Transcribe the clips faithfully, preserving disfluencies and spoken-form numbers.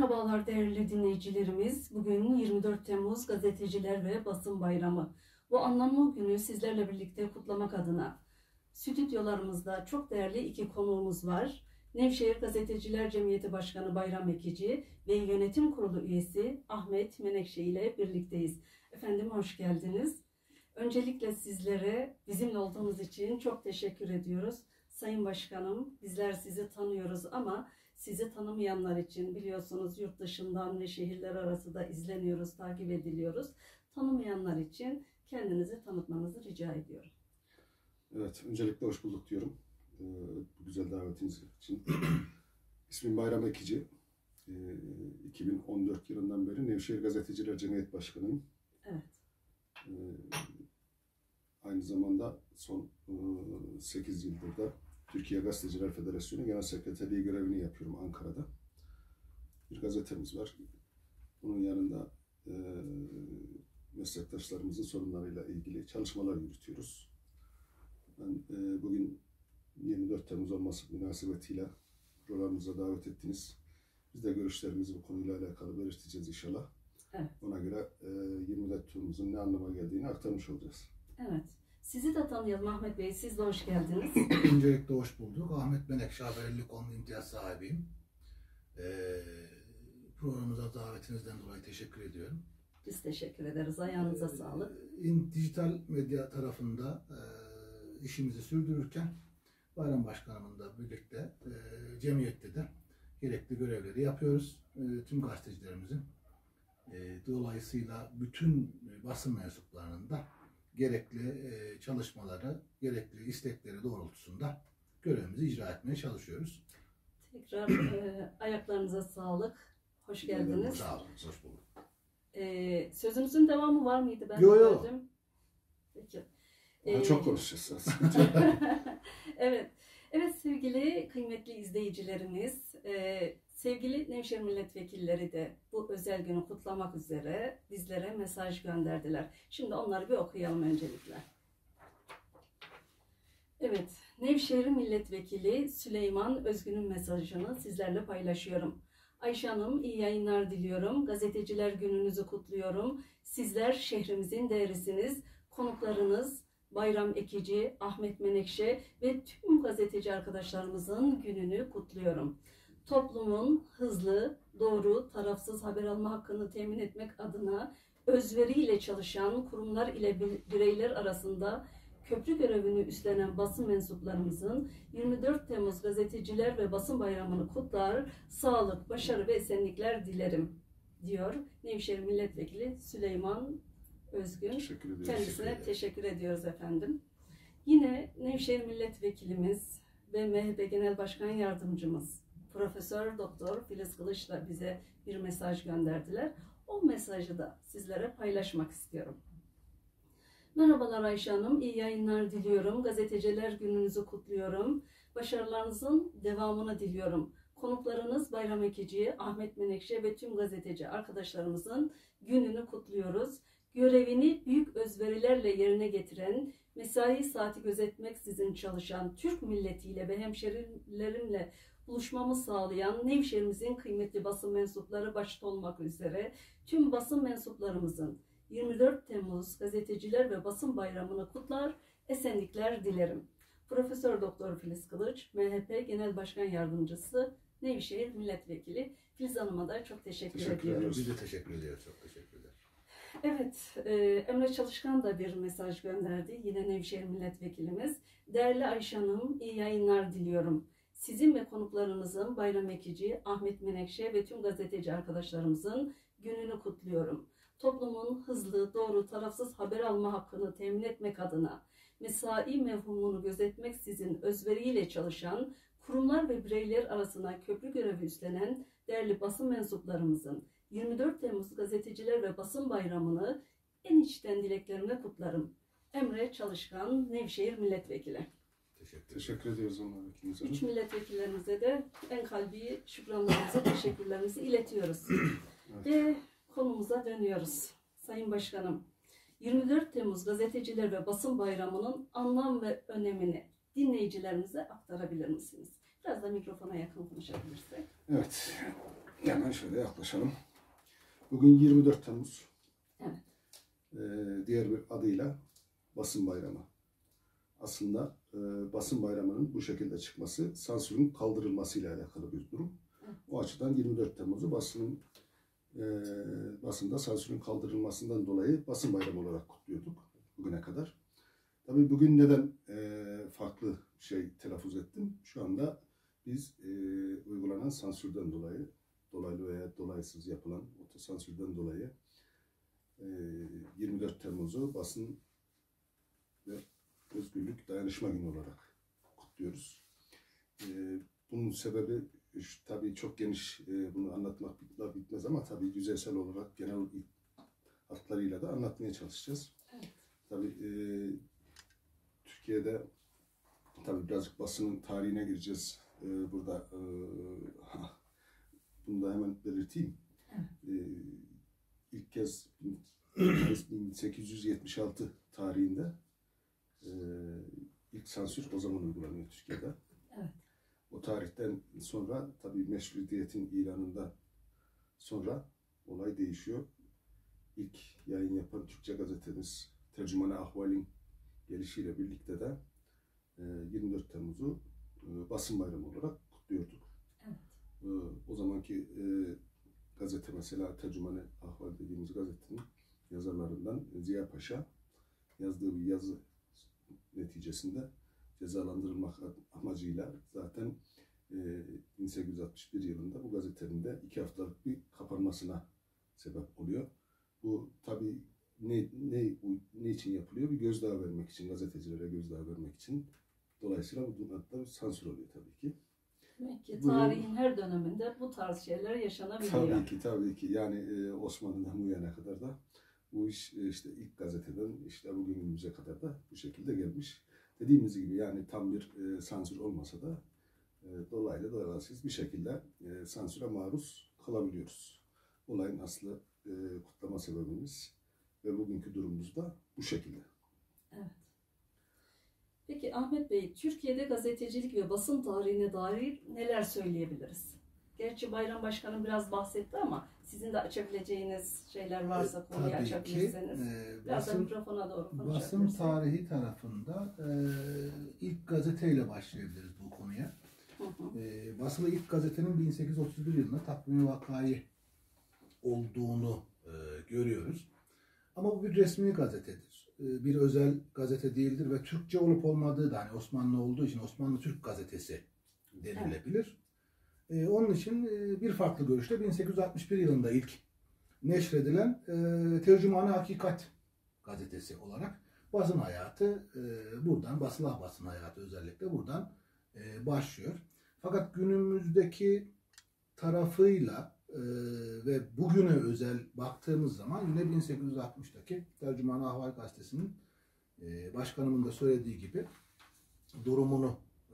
Merhabalar değerli dinleyicilerimiz. Bugün yirmi dört Temmuz Gazeteciler ve Basın Bayramı. Bu anlamlı günü sizlerle birlikte kutlamak adına stüdyolarımızda çok değerli iki konuğumuz var. Nevşehir Gazeteciler Cemiyeti Başkanı Bayram Ekici ve Yönetim Kurulu üyesi Ahmet Menekşe ile birlikteyiz. Efendim hoş geldiniz. Öncelikle sizlere bizimle olduğunuz için çok teşekkür ediyoruz. Sayın Başkanım, bizler sizi tanıyoruz ama sizi tanımayanlar için biliyorsunuz yurt dışından ve şehirler arası da izleniyoruz, takip ediliyoruz. Tanımayanlar için kendinizi tanıtmanızı rica ediyorum. Evet, öncelikle hoş bulduk diyorum. Ee, bu güzel davetiniz için. İsmim Bayram Ekici. Ee, iki bin on dört yılından beri Nevşehir Gazeteciler Cemiyeti Başkanıyım. Evet. Ee, aynı zamanda son e, sekiz yıldır da Türkiye Gazeteciler Federasyonu Genel Sekreterliği görevini yapıyorum Ankara'da. Bir gazetemiz var. Bunun yanında e, meslektaşlarımızın sorunlarıyla ilgili çalışmalar yürütüyoruz. Ben e, bugün yirmi dört Temmuz olması münasebetiyle programımıza davet ettiniz. Biz de görüşlerimizi bu konuyla alakalı belirteceğiz inşallah. Evet. Ona göre e, yirmi dört Temmuz'un ne anlama geldiğini aktarmış olacağız. Evet. Sizi de tanıyalım Ahmet Bey. Siz de hoş geldiniz. Öncelikle hoş bulduk. Ahmet Menekşe, habercilik konu imtiyaz sahibiyim. Ee, programımıza davetinizden dolayı teşekkür ediyorum. Biz teşekkür ederiz. Ayağınıza Ee, sağlık. In, dijital medya tarafında e, işimizi sürdürürken Bayram Başkanımın da birlikte e, cemiyette de gerekli görevleri yapıyoruz. E, tüm gazetecilerimizin e, dolayısıyla bütün basın mensuplarının da gerekli e, çalışmaları, gerekli istekleri doğrultusunda görevimizi icra etmeye çalışıyoruz. Tekrar e, ayaklarınıza sağlık. Hoş geldiniz. Sağ olun, hoş bulduk. E, sözünüzün devamı var mıydı? Ben Yo, yo. gördüm. Peki. Daha çok konuşacağız. Evet. Evet sevgili kıymetli izleyicilerimiz, e, sevgili Nevşehir milletvekilleri de bu özel günü kutlamak üzere bizlere mesaj gönderdiler. Şimdi onları bir okuyalım öncelikle. Evet, Nevşehir milletvekili Süleyman Özgün'ün mesajını sizlerle paylaşıyorum. Ayşe Hanım iyi yayınlar diliyorum. Gazeteciler gününüzü kutluyorum. Sizler şehrimizin değerisiniz. Konuklarınız Bayram Ekici, Ahmet Menekşe ve tüm gazeteci arkadaşlarımızın gününü kutluyorum. Toplumun hızlı, doğru, tarafsız haber alma hakkını temin etmek adına özveriyle çalışan kurumlar ile bireyler arasında köprü görevini üstlenen basın mensuplarımızın yirmi dört Temmuz Gazeteciler ve Basın Bayramı'nı kutlar, sağlık, başarı ve esenlikler dilerim, diyor Nevşehir Milletvekili Süleyman Özgün. Teşekkür Kendisine teşekkür teşekkür ediyoruz efendim. Yine Nevşehir Milletvekilimiz ve M H P Genel Başkan Yardımcımız Profesör Doktor Filiz Kılıç da bize bir mesaj gönderdiler. O mesajı da sizlere paylaşmak istiyorum. Merhabalar Ayşe Hanım, iyi yayınlar diliyorum. Gazeteciler gününüzü kutluyorum. Başarılarınızın devamını diliyorum. Konuklarınız Bayram Ekici, Ahmet Menekşe ve tüm gazeteci arkadaşlarımızın gününü kutluyoruz. Görevini büyük özverilerle yerine getiren, mesai saati gözetmeksizin çalışan Türk milletiyle ve hemşerilerimle buluşmamı sağlayan Nevşehir'imizin kıymetli basın mensupları başta olmak üzere tüm basın mensuplarımızın yirmi dört Temmuz Gazeteciler ve Basın Bayramı'nı kutlar, esenlikler dilerim. Profesör Doktor Filiz Kılıç, M H P Genel Başkan Yardımcısı, Nevşehir Milletvekili. Filiz Hanım'a da çok teşekkür, Teşekkür ediyoruz. ediyoruz. Biz de teşekkür ediyoruz, çok teşekkürler. Evet, e, Emre Çalışkan da bir mesaj gönderdi. Yine Nevşehir Milletvekilimiz. Değerli Ayşe Hanım, iyi yayınlar diliyorum. Sizin ve konuklarınızın Bayram Ekici, Ahmet Menekşe ve tüm gazeteci arkadaşlarımızın gününü kutluyorum. Toplumun hızlı, doğru, tarafsız haber alma hakkını temin etmek adına mesai mevhumunu gözetmeksizin özveriyle çalışan kurumlar ve bireyler arasında köprü görevi üstlenen değerli basın mensuplarımızın yirmi dört Temmuz Gazeteciler ve Basın Bayramı'nı en içten dileklerimle kutlarım. Emre Çalışkan, Nevşehir Milletvekili. Teşekkür, Teşekkür ediyoruz onlara ikinize. Üç milletvekillerimize de en kalbi şükranlarımızı, teşekkürlerimizi iletiyoruz. Evet. Ve konumuza dönüyoruz. Sayın Başkanım, yirmi dört Temmuz Gazeteciler ve Basın Bayramı'nın anlam ve önemini dinleyicilerimize aktarabilir misiniz? Biraz da mikrofona yakın konuşabilirsek. Evet. Hemen şöyle yaklaşalım. Bugün yirmi dört Temmuz. Evet. Ee, diğer bir adıyla Basın Bayramı. Aslında e, Basın Bayramı'nın bu şekilde çıkması sansürün kaldırılmasıyla alakalı bir durum. Evet. O açıdan yirmi dört Temmuz'u basının e, basında sansürün kaldırılmasından dolayı Basın Bayramı olarak kutluyorduk bugüne kadar. Tabii bugün neden e, farklı şey telaffuz ettim? Şu anda biz e, uygulanan sansürden dolayı, dolaylı veya dolaysız yapılan otosansürden dolayı e, yirmi dört Temmuz'u basın ve özgürlük dayanışma günü olarak kutluyoruz. E, bunun sebebi şu, tabii çok geniş, e, bunu anlatmakla bitmez ama tabii yüzeysel olarak genel hatlarıyla da anlatmaya çalışacağız. Evet. Tabii e, Türkiye'de tabii birazcık basının tarihine gireceğiz. Ee, burada e, bunu da hemen belirteyim. Evet. Ee, ilk kez bin sekiz yüz yetmiş altı tarihinde e, ilk sansür o zaman uygulanıyor Türkiye'de. Evet. O tarihten sonra tabii meşrutiyetin ilanından sonra olay değişiyor. İlk yayın yapan Türkçe gazetemiz Tercüman-ı Ahval'in gelişiyle birlikte de yirmi dört Temmuz'u Basın Bayramı olarak kutluyorduk. Evet. O zamanki gazete mesela Tercüman-ı Ahval dediğimiz gazetenin yazarlarından Ziya Paşa yazdığı bir yazı neticesinde cezalandırılmak amacıyla zaten bin sekiz yüz altmış bir yılında bu gazetenin de iki haftalık bir kapanmasına sebep oluyor. Bu tabii Ne, ne, ne için yapılıyor? Bir gözdağı vermek için, gazetecilere gözdağı vermek için. Dolayısıyla bu adında bir sansür oluyor tabii ki. Demek ki Bu, tarihin her döneminde bu tarz şeyler yaşanabiliyor. Tabii ki, tabii ki. Yani e, Osmanlı'dan bu yana kadar da bu iş e, işte ilk gazeteden işte bugünümüze kadar da bu şekilde gelmiş. Dediğimiz gibi yani tam bir e, sansür olmasa da e, dolaylı dolaysız bir şekilde e, sansüre maruz kalabiliyoruz. Olayın aslı e, kutlama sebebimiz ve bugünkü durumumuz da bu şekilde. Evet. Peki Ahmet Bey, Türkiye'de gazetecilik ve basın tarihine dair neler söyleyebiliriz? Gerçi Bayram Başkanım biraz bahsetti ama sizin de açabileceğiniz şeyler varsa konuyu Tabii açabilirseniz. ki, e, biraz basın, da mikrofona doğru konuşabilirsiniz. basın tarihi tarafında e, ilk gazeteyle başlayabiliriz bu konuya. Hı hı. E, basılı ilk gazetenin bin sekiz yüz otuz bir yılında Takvim-i Vakayı olduğunu e, görüyoruz. Ama bu bir resmi gazetedir. E, bir özel gazete değildir ve Türkçe olup olmadığı da hani Osmanlı olduğu için Osmanlı Türk gazetesi denilebilir. E, onun için e, bir farklı görüşte bin sekiz yüz altmış bir yılında ilk neşredilen e, Tercüman-ı Hakikat gazetesi olarak basın hayatı e, buradan, basılı basın hayatı özellikle buradan e, başlıyor. Fakat günümüzdeki tarafıyla e, ve bugüne özel baktığımız zaman yine bin sekiz yüz altmıştaki Tercüman-ı Ahval gazetesinin e, başkanımın da söylediği gibi durumunu e,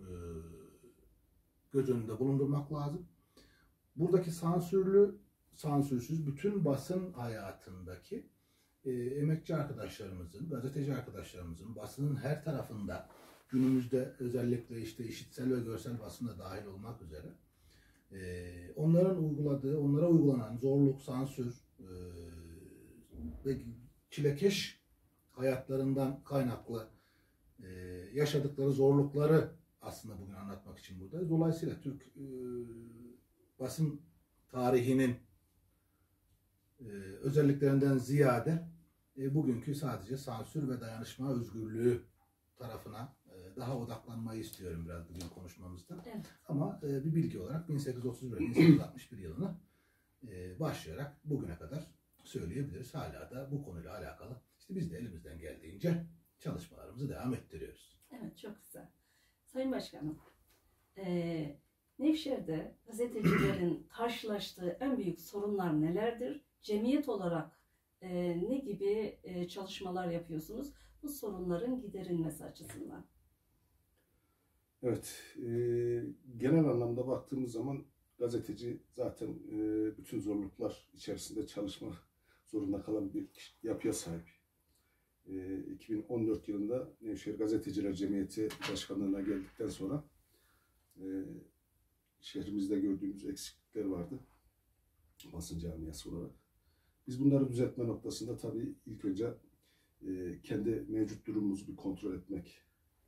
göz önünde bulundurmak lazım. Buradaki sansürlü, sansürsüz bütün basın hayatındaki e, emekçi arkadaşlarımızın, gazeteci arkadaşlarımızın basının her tarafında günümüzde özellikle işte işitsel ve görsel basında dahil olmak üzere e, onların uyguladığı, onlara uygulanan zorluk, sansür e, ve çilekeş hayatlarından kaynaklı e, yaşadıkları zorlukları aslında bugün anlatmak için buradayız. Dolayısıyla Türk e, basın tarihinin e, özelliklerinden ziyade e, bugünkü sadece sansür ve dayanışma özgürlüğü tarafına e, daha odaklanmayı istiyorum biraz bugün konuşmamızda. Evet. Ama e, bir bilgi olarak bin sekiz yüz otuz bir bin sekiz yüz altmış bir yılını e, başlayarak bugüne kadar söyleyebiliriz. Hala da bu konuyla alakalı işte biz de elimizden geldiğince çalışmalarımızı devam ettiriyoruz. Evet, çok güzel. Sayın Başkanım, e, Nevşehir'de gazetecilerin karşılaştığı en büyük sorunlar nelerdir? Cemiyet olarak e, ne gibi e, çalışmalar yapıyorsunuz bu sorunların giderilmesi açısından? Evet, e, genel anlamda baktığımız zaman gazeteci zaten e, bütün zorluklar içerisinde çalışma zorunda kalan bir yapıya sahip. E, iki bin on dört yılında Nevşehir Gazeteciler Cemiyeti Başkanlığı'na geldikten sonra e, şehrimizde gördüğümüz eksiklikler vardı. basın camiası olarak. Biz bunları düzeltme noktasında tabii ilk önce e, kendi mevcut durumumuzu bir kontrol etmek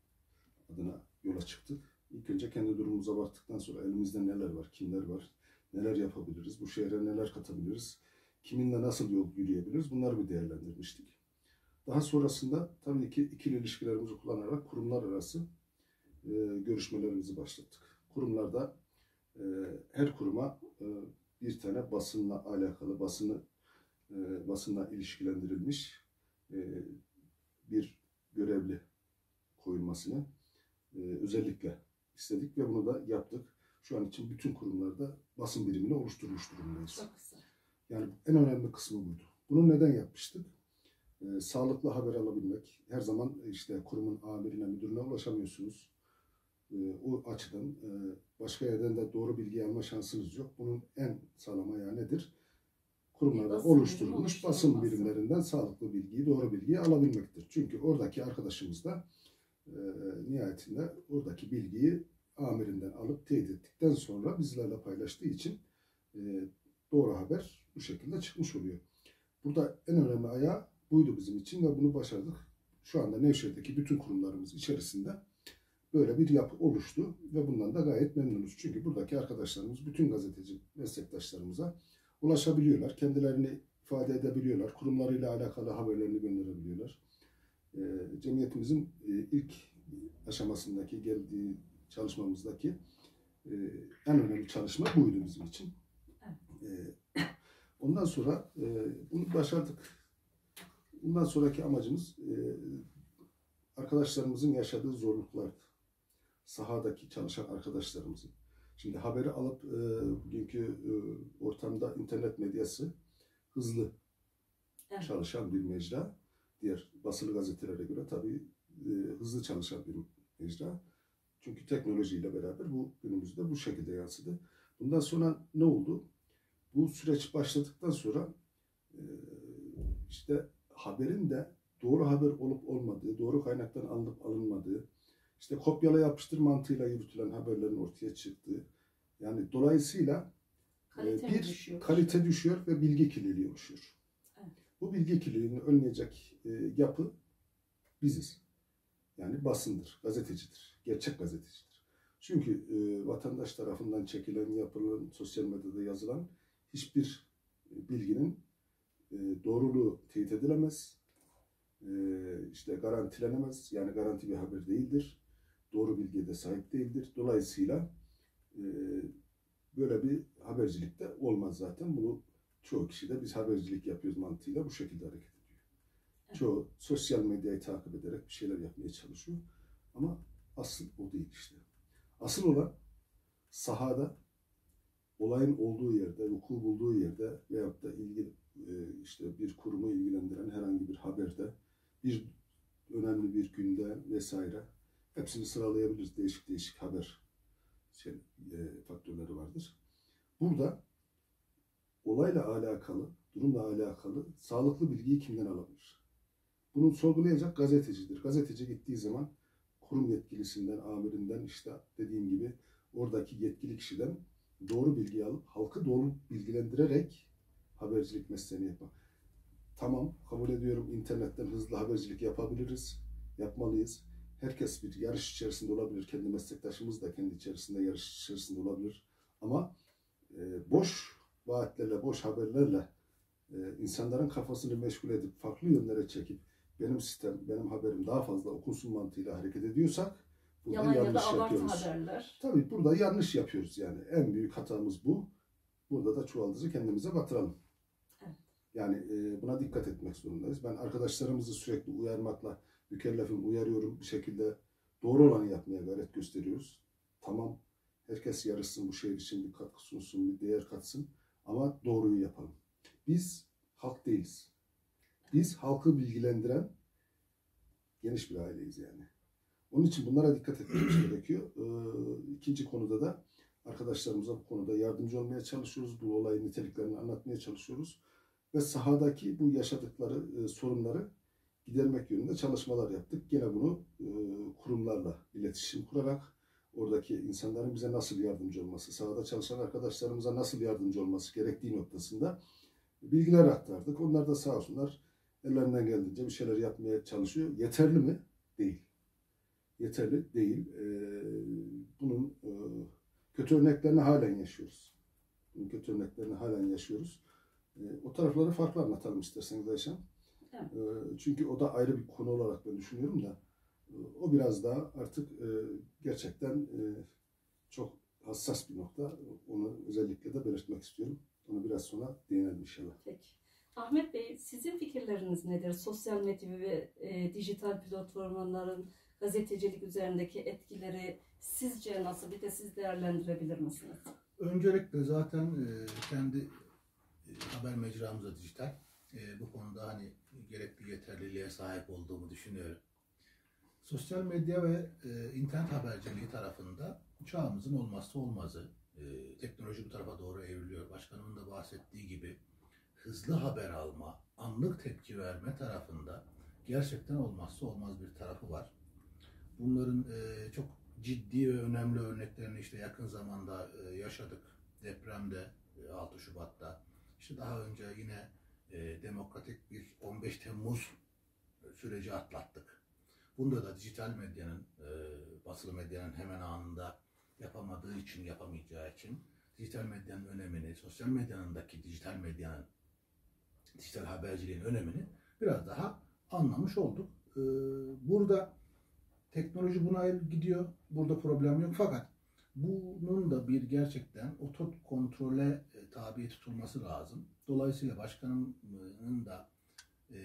adına yola çıktık. İlk önce kendi durumumuza baktıktan sonra elimizde neler var, kimler var, neler yapabiliriz, bu şehre neler katabiliriz, kiminle nasıl yol yürüyebiliriz, bunları bir değerlendirmiştik. Daha sonrasında tabii ki ikili ilişkilerimizi kullanarak kurumlar arası e, görüşmelerimizi başlattık. Kurumlarda e, her kuruma e, bir tane basınla alakalı, basını e, basınla ilişkilendirilmiş e, bir görevli koyulmasını e, özellikle istedik ve bunu da yaptık. Şu an için bütün kurumlarda basın birimini oluşturmuş durumdayız. Çok güzel. Yani en önemli kısmı buydu. Bunu neden yapmıştık? E, sağlıklı haber alabilmek. Her zaman işte kurumun amirine, müdürüne ulaşamıyorsunuz. E, o açıdan e, başka yerden de doğru bilgi alma şansınız yok. Bunun en sağlam ayağı nedir? Kurumlarda Basın oluşturulmuş birimi basın oluşturulması. birimlerinden sağlıklı bilgiyi, doğru bilgiyi alabilmektir. Çünkü oradaki arkadaşımız da e, nihayetinde oradaki bilgiyi amirinden alıp teyit ettikten sonra bizlerle paylaştığı için e, doğru haber bu şekilde çıkmış oluyor. Burada en önemli ayağı buydu bizim için ve bunu başardık. Şu anda Nevşehir'deki bütün kurumlarımız içerisinde böyle bir yapı oluştu ve bundan da gayet memnunuz. Çünkü buradaki arkadaşlarımız, bütün gazeteci meslektaşlarımıza ulaşabiliyorlar. Kendilerini ifade edebiliyorlar. Kurumlarıyla alakalı haberlerini gönderebiliyorlar. E, cemiyetimizin e, ilk aşamasındaki, geldiği çalışmamızdaki e, en önemli çalışma buydu bizim için. E, ondan sonra e, bunu başardık. Bundan sonraki amacımız e, arkadaşlarımızın yaşadığı zorluklardı. Sahadaki çalışan arkadaşlarımızın. Şimdi haberi alıp e, bugünkü e, ortamda internet medyası hızlı Evet. çalışan bir mecra. Diğer basılı gazetelere göre tabii e, hızlı çalışan bir mecra. Çünkü teknolojiyle beraber bu günümüzde bu şekilde yansıdı. Bundan sonra ne oldu? Bu süreç başladıktan sonra e, işte haberin de doğru haber olup olmadığı, doğru kaynaktan alınıp alınmadığı, işte kopyala yapıştır mantığıyla yürütülen haberlerin ortaya çıktığı, yani dolayısıyla Kalite e, bir düşüyor. kalite düşüyor ve bilgi kirliliği oluşuyor. Evet. Bu bilgi kirliliğini önleyecek e, yapı biziz. Yani basındır, gazetecidir, gerçek gazetecidir. Çünkü e, vatandaş tarafından çekilen, yapılan, sosyal medyada yazılan hiçbir e, bilginin e, doğruluğu teyit edilemez, e, işte garantilenemez, yani garanti bir haber değildir. Doğru bilgiye de sahip değildir. Dolayısıyla e, böyle bir habercilik de olmaz zaten. Bunu çoğu kişi de biz habercilik yapıyoruz mantığıyla bu şekilde hareket ediyor. Evet. Çoğu sosyal medyayı takip ederek bir şeyler yapmaya çalışıyor. Ama asıl o değil işte. Asıl olan sahada olayın olduğu yerde, vuku bulduğu yerde veyahut da ilgili e, işte bir kurumu ilgilendiren herhangi bir haberde bir önemli bir gündem vesaire hepsini sıralayabiliriz. Değişik değişik haber şey, e, faktörleri vardır. Burada olayla alakalı, durumla alakalı sağlıklı bilgiyi kimden alabilir? Bunu sorgulayacak gazetecidir. Gazeteci gittiği zaman kurum yetkilisinden, amirinden, işte dediğim gibi oradaki yetkili kişiden doğru bilgiyi alıp halkı doğru bilgilendirerek habercilik mesleğini yapmak. Tamam, kabul ediyorum, internetten hızlı habercilik yapabiliriz, yapmalıyız. Herkes bir yarış içerisinde olabilir. Kendi meslektaşımız da kendi içerisinde yarış içerisinde olabilir. Ama e, boş vaatlerle, boş haberlerle e, insanların kafasını meşgul edip farklı yönlere çekip benim sistem, benim haberim daha fazla okunsun mantığıyla hareket ediyorsak burada yalan yanlış ya da abartı yapıyoruz. haberler. Tabii burada yanlış yapıyoruz yani. En büyük hatamız bu. Burada da çuvaldızı kendimize batıralım. Evet. Yani e, buna dikkat etmek zorundayız. Ben arkadaşlarımızı sürekli uyarmakla mükellefim, uyarıyorum. Bir şekilde doğru olanı yapmaya gayret gösteriyoruz. Tamam, herkes yarışsın, bu şehir için bir katkı sunsun, bir değer katsın. Ama doğruyu yapalım. Biz halk değiliz. Biz halkı bilgilendiren geniş bir aileyiz yani. Onun için bunlara dikkat etmemiz gerekiyor. Ee, ikinci konuda da arkadaşlarımıza bu konuda yardımcı olmaya çalışıyoruz. Bu olayın niteliklerini anlatmaya çalışıyoruz. Ve sahadaki bu yaşadıkları e, sorunları gidermek yönünde çalışmalar yaptık. Yine bunu e, kurumlarla iletişim kurarak, oradaki insanların bize nasıl yardımcı olması, sahada çalışan arkadaşlarımıza nasıl yardımcı olması gerektiği noktasında bilgiler aktardık. Onlar da sağ olsunlar ellerinden geldiğince bir şeyler yapmaya çalışıyor. Yeterli mi? Değil. Yeterli değil. Ee, bunun e, kötü örneklerini halen yaşıyoruz. Bunun kötü örneklerini halen yaşıyoruz. E, o tarafları farklı anlatalım isterseniz Ayşem. Evet. E, çünkü o da ayrı bir konu olarak ben düşünüyorum da e, o biraz daha artık e, gerçekten e, çok hassas bir nokta. Onu özellikle de belirtmek istiyorum. Onu biraz sonra değinelim inşallah. Peki. Ahmet Bey, sizin fikirleriniz nedir? Sosyal medya ve e, dijital platformların gazetecilik üzerindeki etkileri sizce nasıl? Bir de siz değerlendirebilir misiniz? Öncelikle zaten e, kendi e, haber mecramız da dijital. E, bu konuda hani gerekli yeterliliğe sahip olduğumu düşünüyorum. Sosyal medya ve e, internet haberciliği tarafında çağımızın olmazsa olmazı. E, teknoloji bu tarafa doğru evriliyor. Başkanımın da bahsettiği gibi hızlı haber alma, anlık tepki verme tarafında gerçekten olmazsa olmaz bir tarafı var. Bunların e, çok ciddi ve önemli örneklerini işte yakın zamanda e, yaşadık. Depremde e, altı Şubat'ta. İşte daha önce yine e, demokratik bir on beş Temmuz süreci atlattık. Bunda da dijital medyanın, e, basılı medyanın hemen anında yapamadığı için, yapamayacağı için dijital medyanın önemini, sosyal medyanındaki dijital medyanın, dijital haberciliğin önemini biraz daha anlamış olduk. E, burada teknoloji buna gidiyor, burada problem yok. Fakat bunun da bir gerçekten oto kontrole e, tabi tutulması lazım. Dolayısıyla başkanımın da e,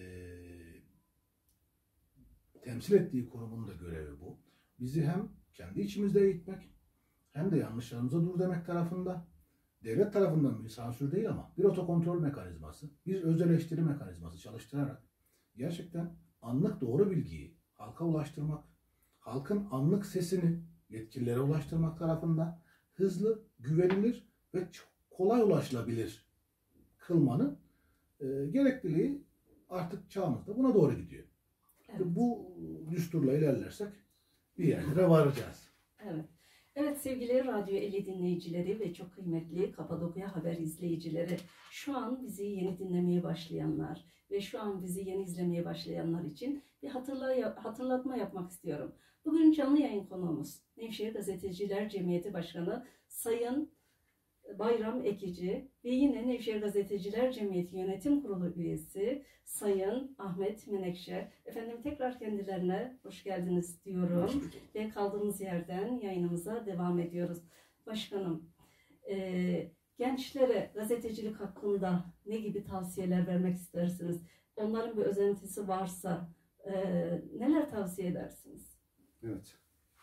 temsil ettiği kurumun da görevi bu. Bizi hem kendi içimizde eğitmek hem de yanlışlarımıza dur demek tarafında, devlet tarafından bir sansür değil ama bir otokontrol mekanizması, bir öz eleştiri mekanizması çalıştırarak gerçekten anlık doğru bilgiyi halka ulaştırmak, halkın anlık sesini yetkililere ulaştırmak tarafında hızlı, güvenilir ve çok kolay ulaşılabilir kılmanın e, gerekliliği artık çağımızda buna doğru gidiyor. Evet. Bu düsturla ilerlersek bir yerlere varacağız. Evet. Evet sevgili Radyo elli dinleyicileri ve çok kıymetli Kapadokya Haber izleyicileri, şu an bizi yeni dinlemeye başlayanlar ve şu an bizi yeni izlemeye başlayanlar için bir hatırla, hatırlatma yapmak istiyorum. Bugün canlı yayın konuğumuz Nevşehir Gazeteciler Cemiyeti Başkanı Sayın Bayram Ekici ve yine Nevşehir Gazeteciler Cemiyeti Yönetim Kurulu üyesi Sayın Ahmet Menekşe. Efendim tekrar kendilerine hoş geldiniz diyorum ve kaldığımız yerden yayınımıza devam ediyoruz. Başkanım, e, gençlere gazetecilik hakkında ne gibi tavsiyeler vermek istersiniz? Onların bir özentisi varsa e, neler tavsiye edersiniz? Evet.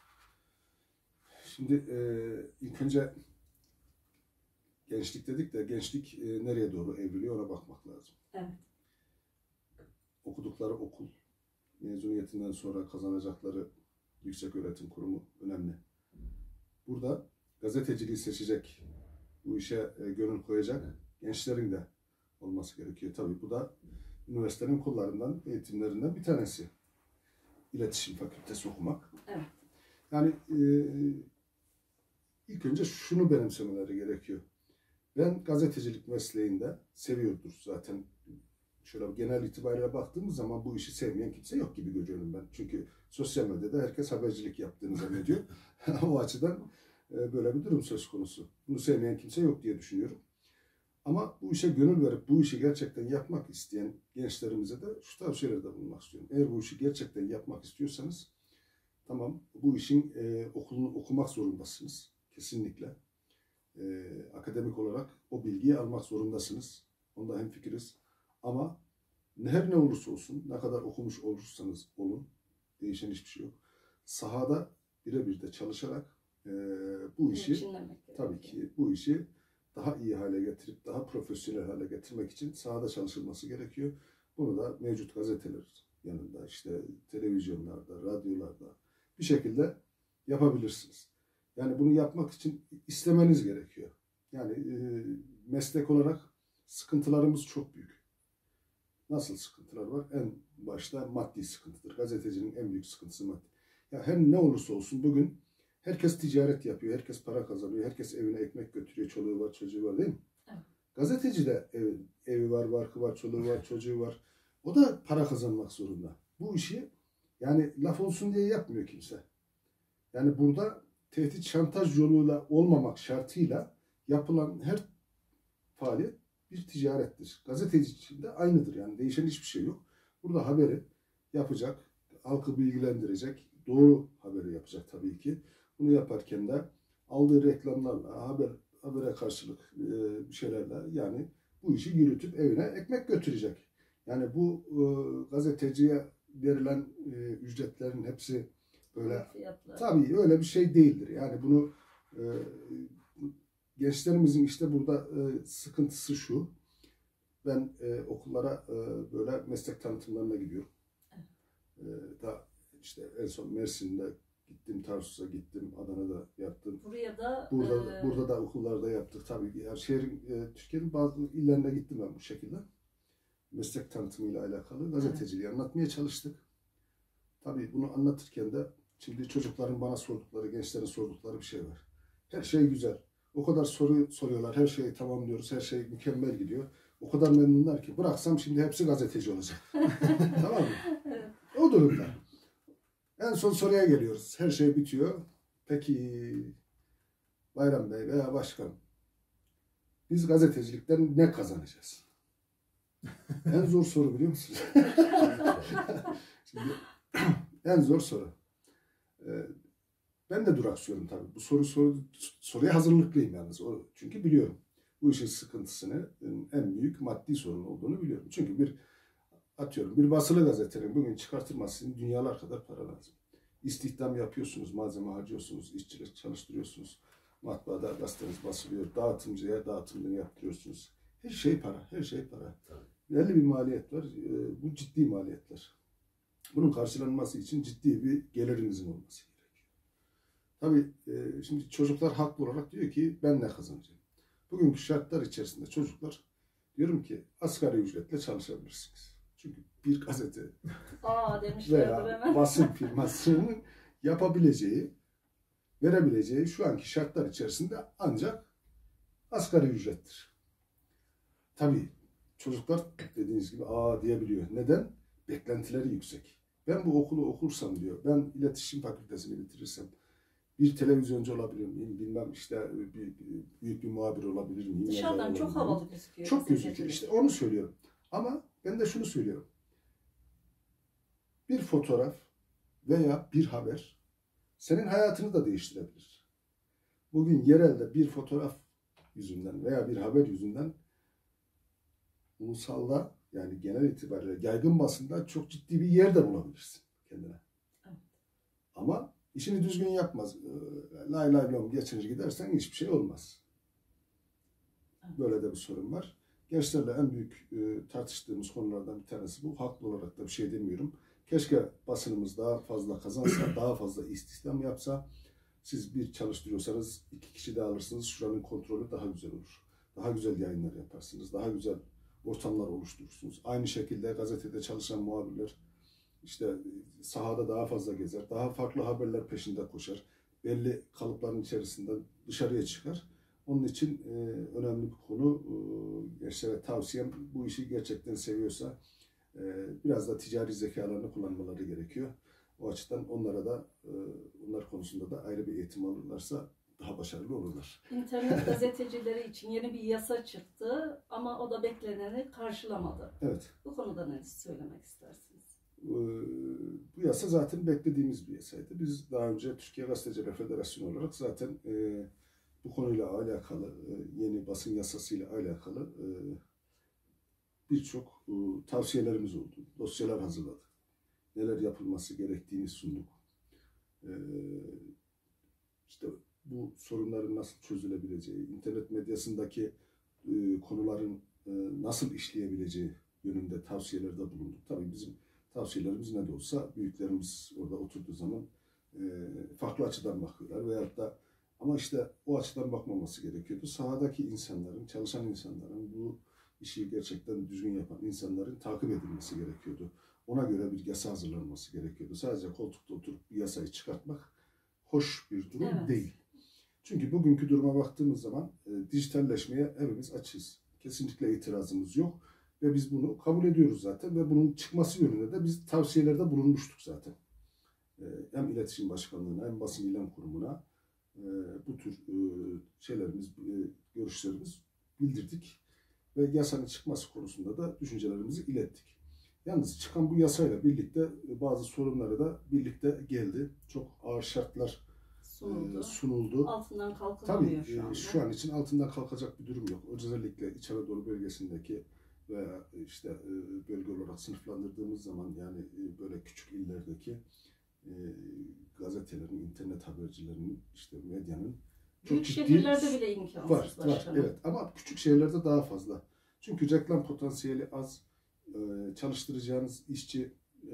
Şimdi e, ilk önce gençlik dedik de gençlik e, nereye doğru evriliyor ona bakmak lazım. Evet. Okudukları okul, mezuniyetinden sonra kazanacakları yükseköğretim kurumu önemli. Burada gazeteciliği seçecek, bu işe e, gönül koyacak gençlerin de olması gerekiyor. Tabii bu da üniversitenin kollarından, eğitimlerinden bir tanesi. İletişim Fakültesi okumak. Evet. Yani e, ilk önce şunu benimsemeleri gerekiyor. Ben gazetecilik mesleğinde seviyordur zaten. Şöyle genel itibariyle baktığımız zaman bu işi sevmeyen kimse yok gibi görüyorum ben. Çünkü sosyal medyada herkes habercilik yaptığını zannediyor. O açıdan e, böyle bir durum söz konusu. Bunu sevmeyen kimse yok diye düşünüyorum. Ama bu işe gönül verip bu işi gerçekten yapmak isteyen gençlerimize de şu tavsiyelerde bulunmak istiyorum. Eğer bu işi gerçekten yapmak istiyorsanız tamam bu işin e, okulunu okumak zorundasınız. Kesinlikle. E, akademik olarak o bilgiyi almak zorundasınız. Onda hemfikiriz. Ama her ne olursa olsun, ne kadar okumuş olursanız olun, değişen hiçbir şey yok. Sahada birebir de çalışarak e, bu işi, tabii ki bu işi daha iyi hale getirip, daha profesyonel hale getirmek için sahada çalışılması gerekiyor. Bunu da mevcut gazeteler yanında, işte televizyonlarda, radyolarda bir şekilde yapabilirsiniz. Yani bunu yapmak için istemeniz gerekiyor. Yani e, meslek olarak sıkıntılarımız çok büyük. Nasıl sıkıntılar var? En başta maddi sıkıntıdır. Gazetecinin en büyük sıkıntısı maddi. Ya her ne olursa olsun bugün Herkes ticaret yapıyor, herkes para kazanıyor, herkes evine ekmek götürüyor, çoluğu var, çocuğu var değil mi? Evet. Gazeteci de ev, evi var, barkı var, çoluğu var, çocuğu var. O da para kazanmak zorunda. Bu işi yani laf olsun diye yapmıyor kimse. Yani burada tehdit şantaj yoluyla olmamak şartıyla yapılan her faaliyet bir ticarettir. Gazeteci için de aynıdır yani değişen hiçbir şey yok. Burada haberi yapacak, halkı bilgilendirecek, doğru haberi yapacak tabii ki. Bunu yaparken de aldığı reklamlarla, haber habere karşılık e, bir şeylerle yani bu işi yürütüp evine ekmek götürecek. Yani bu e, gazeteciye verilen e, ücretlerin hepsi böyle Fiyatlar. tabii öyle bir şey değildir. Yani bunu e, gençlerimizin işte burada e, sıkıntısı şu. Ben e, okullara e, böyle meslek tanıtımlarına gidiyorum. E, da işte en son Mersin'de gittim, Tarsus'a gittim, Adana'da yaptım. Buraya da Burada e, burada da okullarda yaptık tabii. Yani şehrin e, Türkiye'nin bazı illerine gittim ben bu şekilde. Meslek tanıtımıyla alakalı gazeteciliği evet. anlatmaya çalıştık. Tabii bunu anlatırken de şimdi çocukların bana sordukları, gençlerin sordukları bir şey var. Her şey güzel. O kadar soru soruyorlar, her şeyi tamamlıyoruz, her şey mükemmel gidiyor. O kadar memnunlar ki bıraksam şimdi hepsi gazeteci olacak. Tamam mı? Evet. O durumda. En son soruya geliyoruz. Her şey bitiyor. Peki Bayram Bey veya Başkanım, biz gazetecilikten ne kazanacağız? En zor soru biliyor musunuz? Şimdi, en zor soru. Ee, ben de duraksıyorum tabii. Bu soru, soru soruya hazırlıklıyım yalnız. O, çünkü biliyorum. Bu işin sıkıntısını en büyük maddi sorun olduğunu biliyorum. Çünkü bir atıyorum bir basılı gazetenin bugün çıkartılması için dünyalar kadar para lazım. İstihdam yapıyorsunuz, malzeme harcıyorsunuz, işçiler çalıştırıyorsunuz. Matbaada gazeteniz basılıyor, dağıtımcıya dağıtımını yaptırıyorsunuz. Her şey para, her şey para. Belli bir maliyet var. Bu ciddi maliyetler. Bunun karşılanması için ciddi bir gelirinizin olması gerekiyor. Tabii şimdi çocuklar haklı olarak diyor ki ben ne kazanacağım? Bugünkü şartlar içerisinde çocuklar diyorum ki asgari ücretle çalışabilirsiniz. Çünkü bir gazete Aa, veya basın firmasının yapabileceği, verebileceği şu anki şartlar içerisinde ancak asgari ücrettir. Tabii çocuklar dediğiniz gibi aa diyebiliyor. Neden? Beklentileri yüksek. Ben bu okulu okursam diyor, ben iletişim fakültesini bitirirsem bir televizyoncu olabilir miyim? Bilmem işte bir, bir, büyük bir muhabir olabilir miyim? Dışarıdan çok havalı gözüküyor. Çok gözüküyor. İşte onu söylüyorum. Ama ben de şunu söylüyorum. Bir fotoğraf veya bir haber senin hayatını da değiştirebilir. Bugün yerelde bir fotoğraf yüzünden veya bir haber yüzünden ulusalda yani genel itibariyle yaygın basında çok ciddi bir yer de bulabilirsin kendine. Evet. Ama işini düzgün yapmaz. Lay lay lom geçinir gidersen hiçbir şey olmaz. Böyle de bir sorun var. Gençlerle en büyük e, tartıştığımız konulardan bir tanesi bu. Haklı olarak da bir şey demiyorum. Keşke basınımız daha fazla kazansa, daha fazla istihdam yapsa. Siz bir çalıştırıyorsanız iki kişi de alırsınız. Şuranın kontrolü daha güzel olur. Daha güzel yayınlar yaparsınız. Daha güzel ortamlar oluşturursunuz. Aynı şekilde gazetede çalışan muhabirler işte sahada daha fazla gezer. Daha farklı haberler peşinde koşar. Belli kalıpların içerisinden dışarıya çıkar. Onun için e, önemli bir konu. E, gençlere tavsiyem bu işi gerçekten seviyorsa e, biraz da ticari zekalarını kullanmaları gerekiyor. O açıdan onlara da e, onlar konusunda da ayrı bir eğitim alırlarsa daha başarılı olurlar. İnternet gazetecileri için yeni bir yasa çıktı ama o da bekleneni karşılamadı. Evet. Bu konuda ne söylemek istersiniz? E, bu yasa zaten beklediğimiz bir yasaydı. Biz daha önce Türkiye Gazeteciler Federasyonu olarak zaten e, bu konuyla alakalı, e, yeni basın yasasıyla alakalı e, birçok e, tavsiyelerimiz oldu. Dosyalar hazırladık. Neler yapılması gerektiğini sunduk. E, işte bu sorunların nasıl çözülebileceği, internet medyasındaki e, konuların e, nasıl işleyebileceği yönünde tavsiyelerde bulunduk. Tabii bizim tavsiyelerimiz ne de olsa büyüklerimiz orada oturduğu zaman e, farklı açıdan bakıyorlar veyahut da ama işte o açıdan bakmaması gerekiyordu. Sahadaki insanların, çalışan insanların, bu işi gerçekten düzgün yapan insanların takip edilmesi gerekiyordu. Ona göre bir yasa hazırlanması gerekiyordu. Sadece koltukta oturup bir yasayı çıkartmak hoş bir durum Evet. değil. Çünkü bugünkü duruma baktığımız zaman e, dijitalleşmeye hepimiz açığız. Kesinlikle itirazımız yok. Ve biz bunu kabul ediyoruz zaten. Ve bunun çıkması yönünde de biz tavsiyelerde bulunmuştuk zaten. E, hem İletişim Başkanlığı'na hem Basın İlan Kurumu'na e, bu tür e, şeylerimiz, e, görüşlerimiz bildirdik. Ve yasanın çıkması konusunda da düşüncelerimizi ilettik. Yalnız çıkan bu yasayla birlikte bazı sorunları da birlikte geldi. Çok ağır şartlar Sunuldu. e, sunuldu. Altından kalkılamıyor Tabii şu anda. e, şu an için altından kalkacak bir durum yok. Özellikle İç Anadolu bölgesindeki veya işte e, bölge olarak sınıflandırdığımız zaman yani e, böyle küçük illerdeki e, gazetelerin, internet habercilerinin, işte medyanın çok Büyük ciddi şehirlerde bile imkansız var, var, başkanım. evet. Ama küçük şehirlerde daha fazla. Çünkü reklam potansiyeli az, e, çalıştıracağınız işçi e,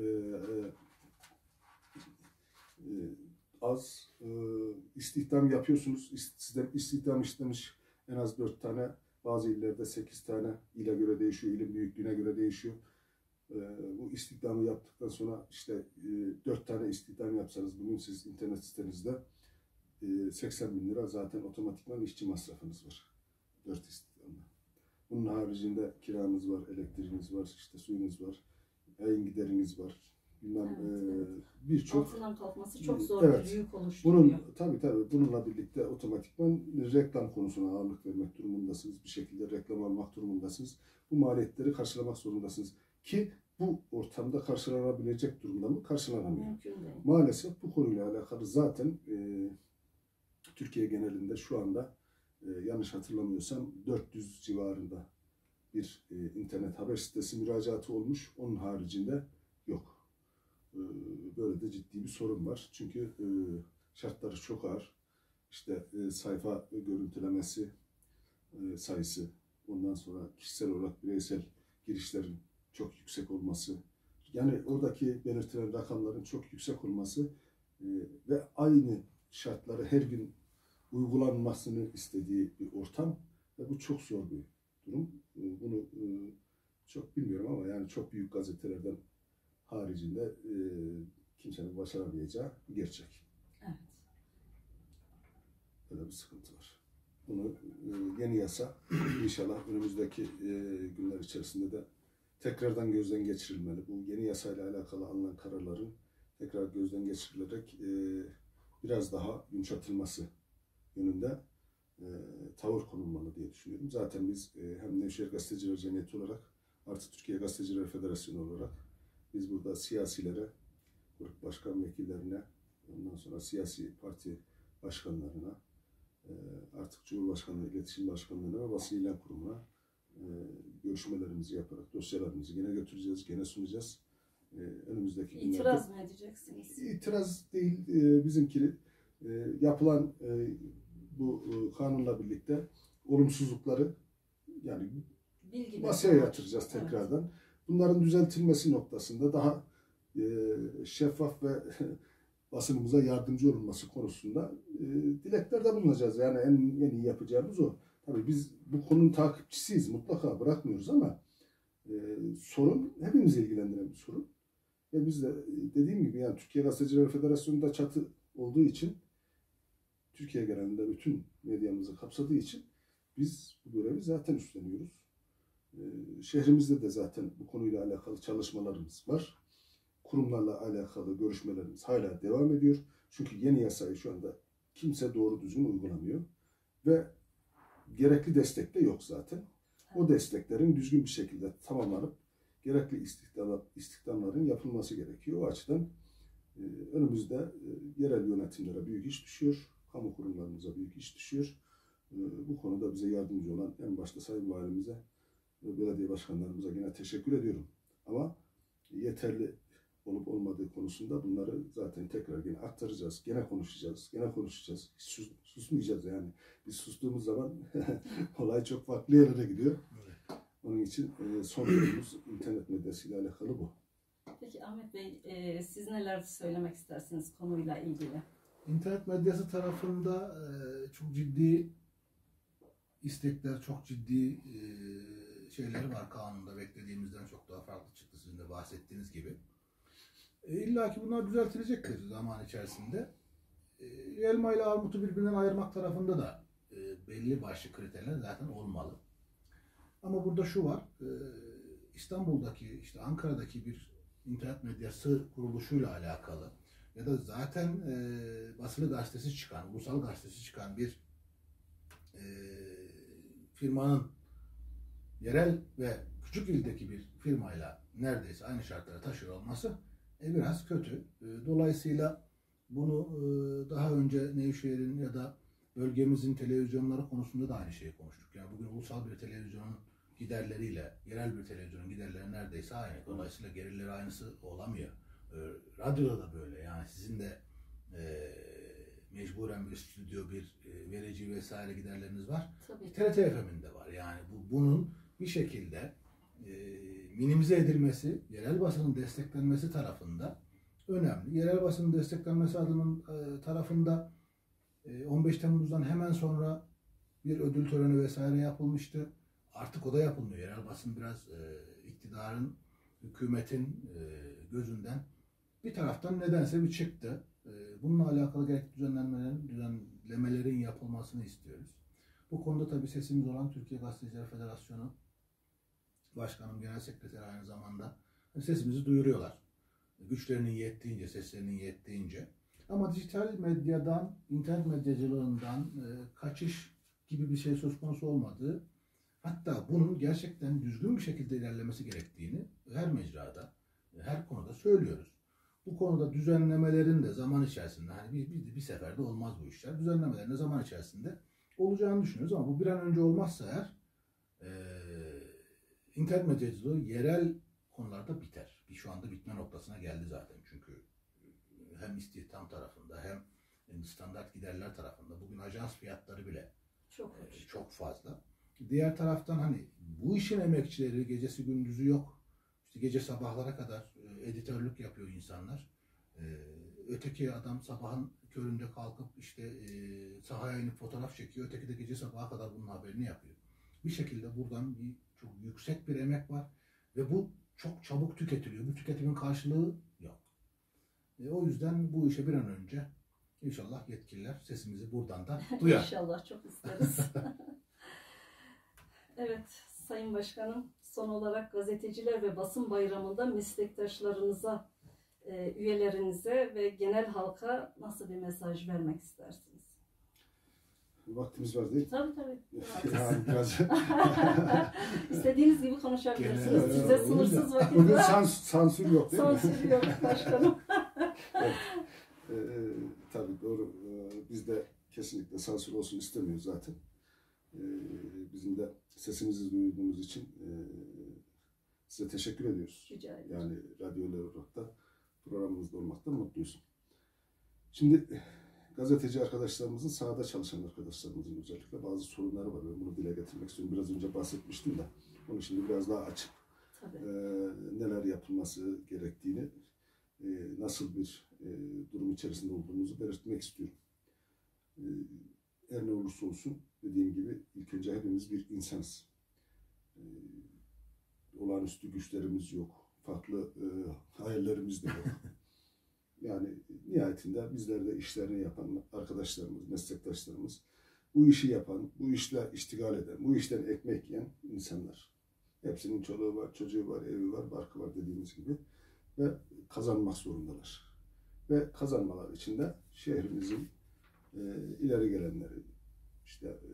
e, az, e, istihdam yapıyorsunuz. Sizden istihdam istemiş en az dört tane, bazı illerde sekiz tane, ile göre değişiyor, ilin büyüklüğüne göre değişiyor. E, bu istihdamı yaptıktan sonra işte e, dört tane istihdam yapsanız bugün siz internet sitenizde e, seksen bin lira zaten otomatikman işçi masrafınız var. dört istihdamda. Bunun haricinde kiranız var, elektriğiniz var, işte suyunuz var, yayın gideriniz var. Bilmem Evet, e, evet. birçok. Altından kalkması çok zor Evet. bir yük oluşturuyor. Bunun tabii tabii bununla birlikte otomatikman reklam konusuna ağırlık vermek durumundasınız. Bir şekilde reklam almak durumundasınız. Bu maliyetleri karşılamak zorundasınız. Ki bu ortamda karşılanabilecek durumda mı? Karşılanamıyor. Mümkün değil. Maalesef bu konuyla alakalı zaten e, Türkiye genelinde şu anda e, yanlış hatırlamıyorsam dört yüz civarında bir e, internet haber sitesi müracaatı olmuş. Onun haricinde yok. E, böyle de ciddi bir sorun var. Çünkü e, şartları çok ağır. İşte e, sayfa görüntülemesi e, sayısı, ondan sonra kişisel olarak bireysel girişlerin çok yüksek olması, yani oradaki belirtilen rakamların çok yüksek olması e, ve aynı şartları her gün uygulanmasını istediği bir ortam ve bu çok zor bir durum. E, bunu e, çok bilmiyorum ama yani çok büyük gazetelerden haricinde e, kimsenin başaramayacağı bir gerçek. Evet. Böyle bir sıkıntı var. Bunu e, yeni yasa inşallah önümüzdeki e, günler içerisinde de tekrardan gözden geçirilmeli. Bu yeni yasayla alakalı alınan kararların tekrar gözden geçirilerek e, biraz daha yumuşatılması yönünde e, tavır konulmalı diye düşünüyorum. Zaten biz e, hem Nevşehir Gazeteciler Cemiyeti olarak artı Türkiye Gazeteciler Federasyonu olarak biz burada siyasilere, grup başkan vekillerine, ondan sonra siyasi parti başkanlarına, e, artık Cumhurbaşkanlığı İletişim Başkanlığı'na ve Basın İlan Kurumu'na e, görüşmelerimizi yaparak dosyalarımızı gene götüreceğiz, gene sunacağız. E, önümüzdeki günlerde... İtiraz mı edeceksiniz? İtiraz değil, e, bizimki e, yapılan e, bu e, kanunla birlikte olumsuzlukları yani Bilgi masaya bekliyor. yatıracağız Evet. tekrardan. Bunların düzeltilmesi noktasında daha e, şeffaf ve basınımıza yardımcı olunması konusunda e, dileklerde bulunacağız. Yani en, en iyi yapacağımız o. Tabii biz bu konunun takipçisiyiz. Mutlaka bırakmıyoruz ama e, sorun hepimizi ilgilendiren bir sorun. Ve biz de dediğim gibi yani Türkiye Gazeteciler Federasyonu'nda çatı olduğu için Türkiye genelinde bütün medyamızı kapsadığı için biz bu görevi zaten üstleniyoruz. E, şehrimizde de zaten bu konuyla alakalı çalışmalarımız var. Kurumlarla alakalı görüşmelerimiz hala devam ediyor. Çünkü yeni yasayı şu anda kimse doğru düzgün uygulamıyor. Ve gerekli destek de yok zaten. O desteklerin düzgün bir şekilde tamamlanıp gerekli istihdam, istihdamların yapılması gerekiyor. O açıdan e, önümüzde e, yerel yönetimlere büyük iş düşüyor. Kamu kurumlarımıza büyük iş düşüyor. E, bu konuda bize yardımcı olan en başta Sayın Valimize ve belediye başkanlarımıza yine teşekkür ediyorum. Ama yeterli olup olmadığı konusunda bunları zaten tekrar yine aktaracağız. Gene konuşacağız. Gene konuşacağız. Sus, susmayacağız yani. Biz sustuğumuz zaman olay çok farklı yerlere gidiyor. Evet. Onun için e, son durumumuz internet medyasıyla alakalı bu. Peki Ahmet Bey, e, siz neler söylemek istersiniz konuyla ilgili? İnternet medyası tarafında e, çok ciddi istekler, çok ciddi e, şeyleri var kanunda. Beklediğimizden çok daha farklı çıktı sizin de bahsettiğiniz gibi. E, İlla ki bunlar düzeltilecektir zaman içerisinde. e, elma ile armutu birbirinden ayırmak tarafında da e, belli başlı kriterler zaten olmalı. Ama burada şu var, e, İstanbul'daki, işte Ankara'daki bir internet medyası kuruluşuyla alakalı ya da zaten e, basılı gazetesi çıkan, ulusal gazetesi çıkan bir e, firmanın yerel ve küçük ildeki bir firmayla neredeyse aynı şartlara taşıyor olması e, biraz kötü. E, dolayısıyla bunu e, daha önce Nevşehir'in ya da bölgemizin televizyonları konusunda da aynı şeyi konuştuk. Yani bugün ulusal bir televizyonun giderleriyle yerel bir televizyonun giderleri neredeyse aynı. Dolayısıyla gelirleri aynısı olamıyor. E, radyoda da böyle. Yani sizin de e, mecburen bir stüdyo, bir e, verici vesaire giderleriniz var. Tabii. T R T F M'in de var. Yani bu, bunun bir şekilde e, minimize edilmesi, yerel basının desteklenmesi tarafında önemli. Yerel basının desteklenmesi adının e, tarafında e, on beş Temmuz'dan hemen sonra bir ödül töreni vesaire yapılmıştı. Artık o da yapılmıyor. Yerel basın biraz e, iktidarın, hükümetin e, gözünden bir taraftan nedense bir çıktı. E, bununla alakalı gerekli düzenlenmelerin, düzenlemelerin yapılmasını istiyoruz. Bu konuda tabii sesimiz olan Türkiye Gazeteciler Federasyonu Başkanım, Genel Sekreteri aynı zamanda sesimizi duyuruyorlar. Güçlerinin yettiğince, seslerinin yettiğince. Ama dijital medyadan, internet medyacılığından e, kaçış gibi bir şey söz konusu olmadığı, hatta bunun gerçekten düzgün bir şekilde ilerlemesi gerektiğini her mecrada, her konuda söylüyoruz. Bu konuda düzenlemelerin de zaman içerisinde, hani bir, bir, bir seferde olmaz bu işler, düzenlemelerin de zaman içerisinde olacağını düşünüyoruz ama bu bir an önce olmazsa eğer e, internet medyacılığı yerel konularda biter. Bir şu anda bitme noktasına geldi zaten. Çünkü hem istihdam tarafında hem standart giderler tarafında bugün ajans fiyatları bile Çok, e, çok fazla. Diğer taraftan hani bu işin emekçileri gecesi gündüzü yok. İşte gece sabahlara kadar e, editörlük yapıyor insanlar. E, öteki adam sabahın köründe kalkıp işte e, sahaya inip fotoğraf çekiyor. Öteki de gece sabaha kadar bunun haberini yapıyor. Bir şekilde buradan bir çok yüksek bir emek var ve bu çok çabuk tüketiliyor. Bu tüketimin karşılığı yok. E, o yüzden bu işe bir an önce inşallah yetkililer sesimizi buradan da duyar. İnşallah, çok isteriz. Evet, Sayın Başkanım, son olarak gazeteciler ve basın bayramında meslektaşlarınıza, e, üyelerinize ve genel halka nasıl bir mesaj vermek istersiniz? Vaktimiz var değil. Tabii tabii. Yani biraz... İstediğiniz gibi konuşabilirsiniz. Genel- Size sınırsız vakit Bugün var. sans sansür yok değil mi? Sansür yok başkanım. Evet. Ee, tabii doğru. Ee, biz de kesinlikle sansür olsun istemiyoruz zaten. Ee, bizim de sesimizi duyduğumuz için e, size teşekkür ediyoruz. Rica ederim. Yani radyolar olarak da programımızda olmaktan mutluyuz. Şimdi gazeteci arkadaşlarımızın, sahada çalışan arkadaşlarımızın özellikle bazı sorunları var. Ben bunu dile getirmek istiyorum. Biraz önce bahsetmiştim de. Onu şimdi biraz daha açıp Tabii. e, neler yapılması gerektiğini, e, nasıl bir e, durum içerisinde olduğumuzu belirtmek istiyorum. E, her ne olursa olsun dediğim gibi ilk önce hepimiz bir insanız. E, olağanüstü güçlerimiz yok. Farklı e, hayallerimiz de yok. Yani nihayetinde bizler de işlerini yapan arkadaşlarımız, meslektaşlarımız, bu işi yapan, bu işle iştigal eden, bu işten ekmek yiyen insanlar. Hepsinin çoluğu var, çocuğu var, evi var, barkı var dediğimiz gibi. Ve kazanmak zorundalar. Ve kazanmalar için de şehrimizin e, ileri gelenleri, işte e,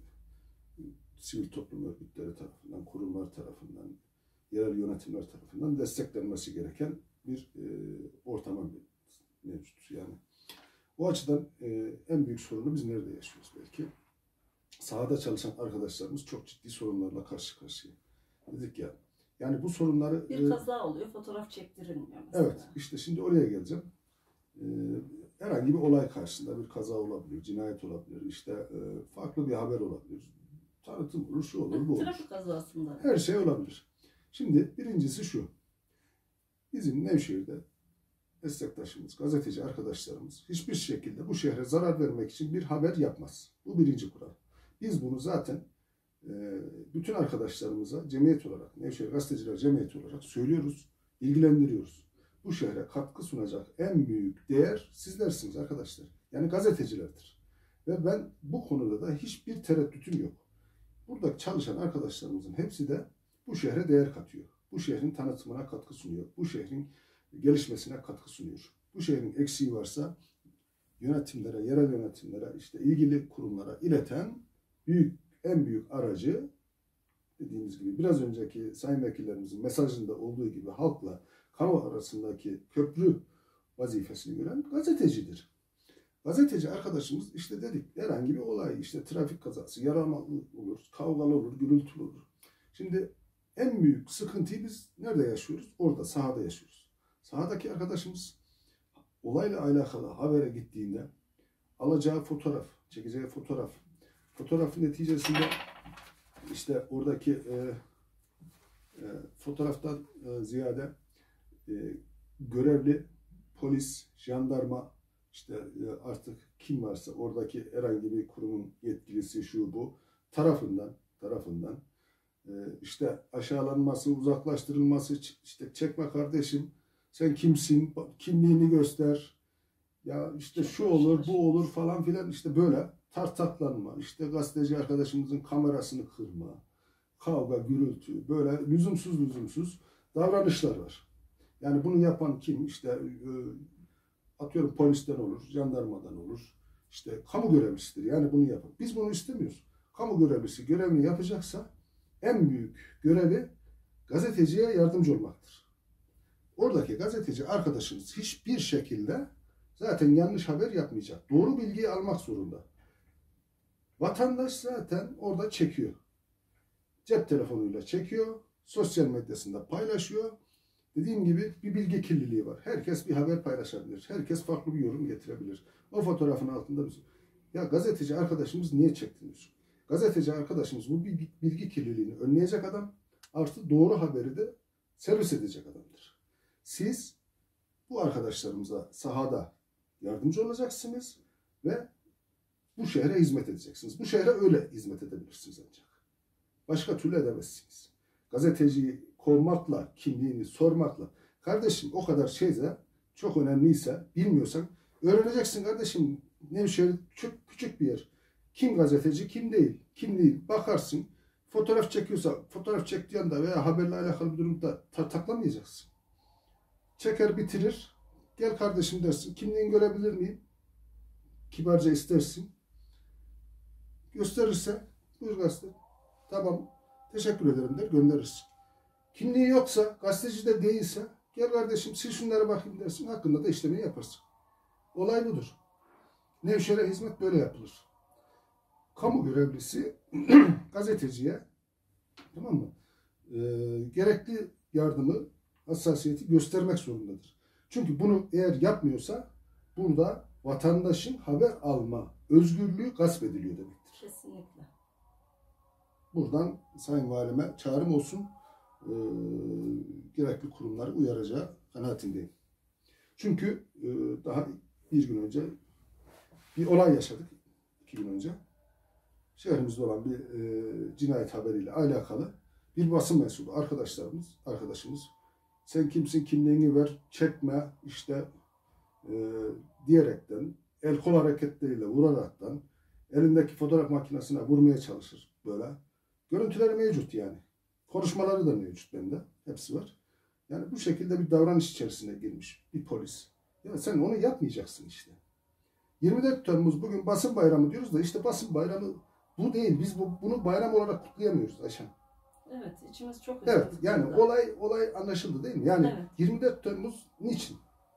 sivil toplum örgütleri tarafından, kurumlar tarafından, yerel yönetimler tarafından desteklenmesi gereken bir e, ortama mevcut. Yani o açıdan e, en büyük sorunu biz nerede yaşıyoruz belki? Sahada çalışan arkadaşlarımız çok ciddi sorunlarla karşı karşıya. Dedik ya, yani bu sorunları... Bir kaza oluyor, fotoğraf çektirilmiyor mesela. Evet, işte şimdi oraya geleceğim. Ee, herhangi bir olay karşısında bir kaza olabilir, cinayet olabilir, işte e, farklı bir haber olabilir, tanıtım olur, şu olur, bu olur. Trafik kazasında. Her şey olabilir. Şimdi birincisi şu, bizim Nevşehir'de meslektaşımız, gazeteci arkadaşlarımız hiçbir şekilde bu şehre zarar vermek için bir haber yapmaz. Bu birinci kural. Biz bunu zaten e, bütün arkadaşlarımıza cemiyet olarak, Nevşehir Gazeteciler Cemiyeti olarak söylüyoruz, ilgilendiriyoruz. Bu şehre katkı sunacak en büyük değer sizlersiniz arkadaşlar. Yani gazetecilerdir. Ve ben bu konuda da hiçbir tereddütüm yok. Burada çalışan arkadaşlarımızın hepsi de bu şehre değer katıyor. Bu şehrin tanıtımına katkı sunuyor. Bu şehrin gelişmesine katkı sunuyor. Bu şehrin eksiği varsa yönetimlere, yerel yönetimlere, işte ilgili kurumlara ileten büyük, en büyük aracı, dediğimiz gibi biraz önceki sayın vekillerimizin mesajında olduğu gibi halkla kamu arasındaki köprü vazifesini gören gazetecidir. Gazeteci arkadaşımız işte dedik herhangi bir olay, işte trafik kazası, yaralı olur, kavgalı olur, gürültülü olur. Şimdi en büyük sıkıntıyı biz nerede yaşıyoruz? Orada, sahada yaşıyoruz. Sahadaki arkadaşımız olayla alakalı habere gittiğinde alacağı fotoğraf, çekeceği fotoğraf, fotoğrafın neticesinde işte oradaki e, e, fotoğraftan e, ziyade e, görevli polis, jandarma, işte e, artık kim varsa oradaki herhangi bir kurumun yetkilisi şu bu tarafından tarafından e, işte aşağılanması, uzaklaştırılması, işte çekme kardeşim, sen kimsin, kimliğini göster, ya işte şu olur, bu olur falan filan, işte böyle tartaklanma, işte gazeteci arkadaşımızın kamerasını kırma, kavga, gürültü, böyle lüzumsuz lüzumsuz davranışlar var. Yani bunu yapan kim? İşte e, atıyorum polisten olur, jandarmadan olur, işte kamu görevlisidir. Yani bunu yapan. Biz bunu istemiyoruz. Kamu görevlisi görevini yapacaksa en büyük görevi gazeteciye yardımcı olmaktır. Oradaki gazeteci arkadaşımız hiçbir şekilde zaten yanlış haber yapmayacak. Doğru bilgiyi almak zorunda. Vatandaş zaten orada çekiyor. Cep telefonuyla çekiyor. Sosyal medyasında paylaşıyor. Dediğim gibi bir bilgi kirliliği var. Herkes bir haber paylaşabilir. Herkes farklı bir yorum getirebilir. O fotoğrafın altında bir... Ya gazeteci arkadaşımız niye çektiniz? Gazeteci arkadaşımız bu bilgi kirliliğini önleyecek adam. Artı doğru haberi de servis edecek adamdır. Siz bu arkadaşlarımıza sahada yardımcı olacaksınız ve bu şehre hizmet edeceksiniz. Bu şehre öyle hizmet edebilirsiniz ancak. Başka türlü edemezsiniz. Gazeteciyi kovmakla, kimliğini sormakla. Kardeşim o kadar şeyse, çok önemliyse, bilmiyorsan öğreneceksin kardeşim. Nevşehir çok küçük bir yer. Kim gazeteci, kim değil. Kim değil. Bakarsın. Fotoğraf çekiyorsa, fotoğraf çektiği anda veya haberle alakalı bir durumda tartaklamayacaksın. Çeker bitirir. Gel kardeşim dersin. Kimliğini görebilir miyim? Kibarca istersin. Gösterirse buyur gazete. Tamam. Teşekkür ederim der. Gönderirsin. Kimliği yoksa, gazeteci de değilse gel kardeşim sil şunlara bakayım dersin. Hakkında da işlemini yaparsın. Olay budur. Nevşehir'e hizmet böyle yapılır. Kamu görevlisi gazeteciye, tamam mı? E, gerekli yardımı, hassasiyeti göstermek zorundadır. Çünkü bunu eğer yapmıyorsa burada vatandaşın haber alma özgürlüğü gasp ediliyor demektir. Kesinlikle. Buradan Sayın Valime çağrım olsun. E, gerekli kurumları uyaracağı kanaatindeyim. Çünkü e, daha bir gün önce bir olay yaşadık. iki gün önce. Şehrimizde olan bir e, cinayet haberiyle alakalı bir basın mensubu arkadaşlarımız, arkadaşımız sen kimsin, kimliğini ver, çekme işte e, diyerekten, el kol hareketleriyle vuraraktan elindeki fotoğraf makinesine vurmaya çalışır böyle. Görüntüleri mevcut yani. Konuşmaları da mevcut bende. Hepsi var. Yani bu şekilde bir davranış içerisine girmiş bir polis. Ya sen onu yapmayacaksın işte. yirmi dört Temmuz bugün basın bayramı diyoruz da işte basın bayramı bu değil. Biz bu, bunu bayram olarak kutlayamıyoruz Ayşen. Evet, içimiz çok Evet, üzüldü yani burada. olay olay anlaşıldı değil mi? Yani Evet. yirmi dört Temmuz niçin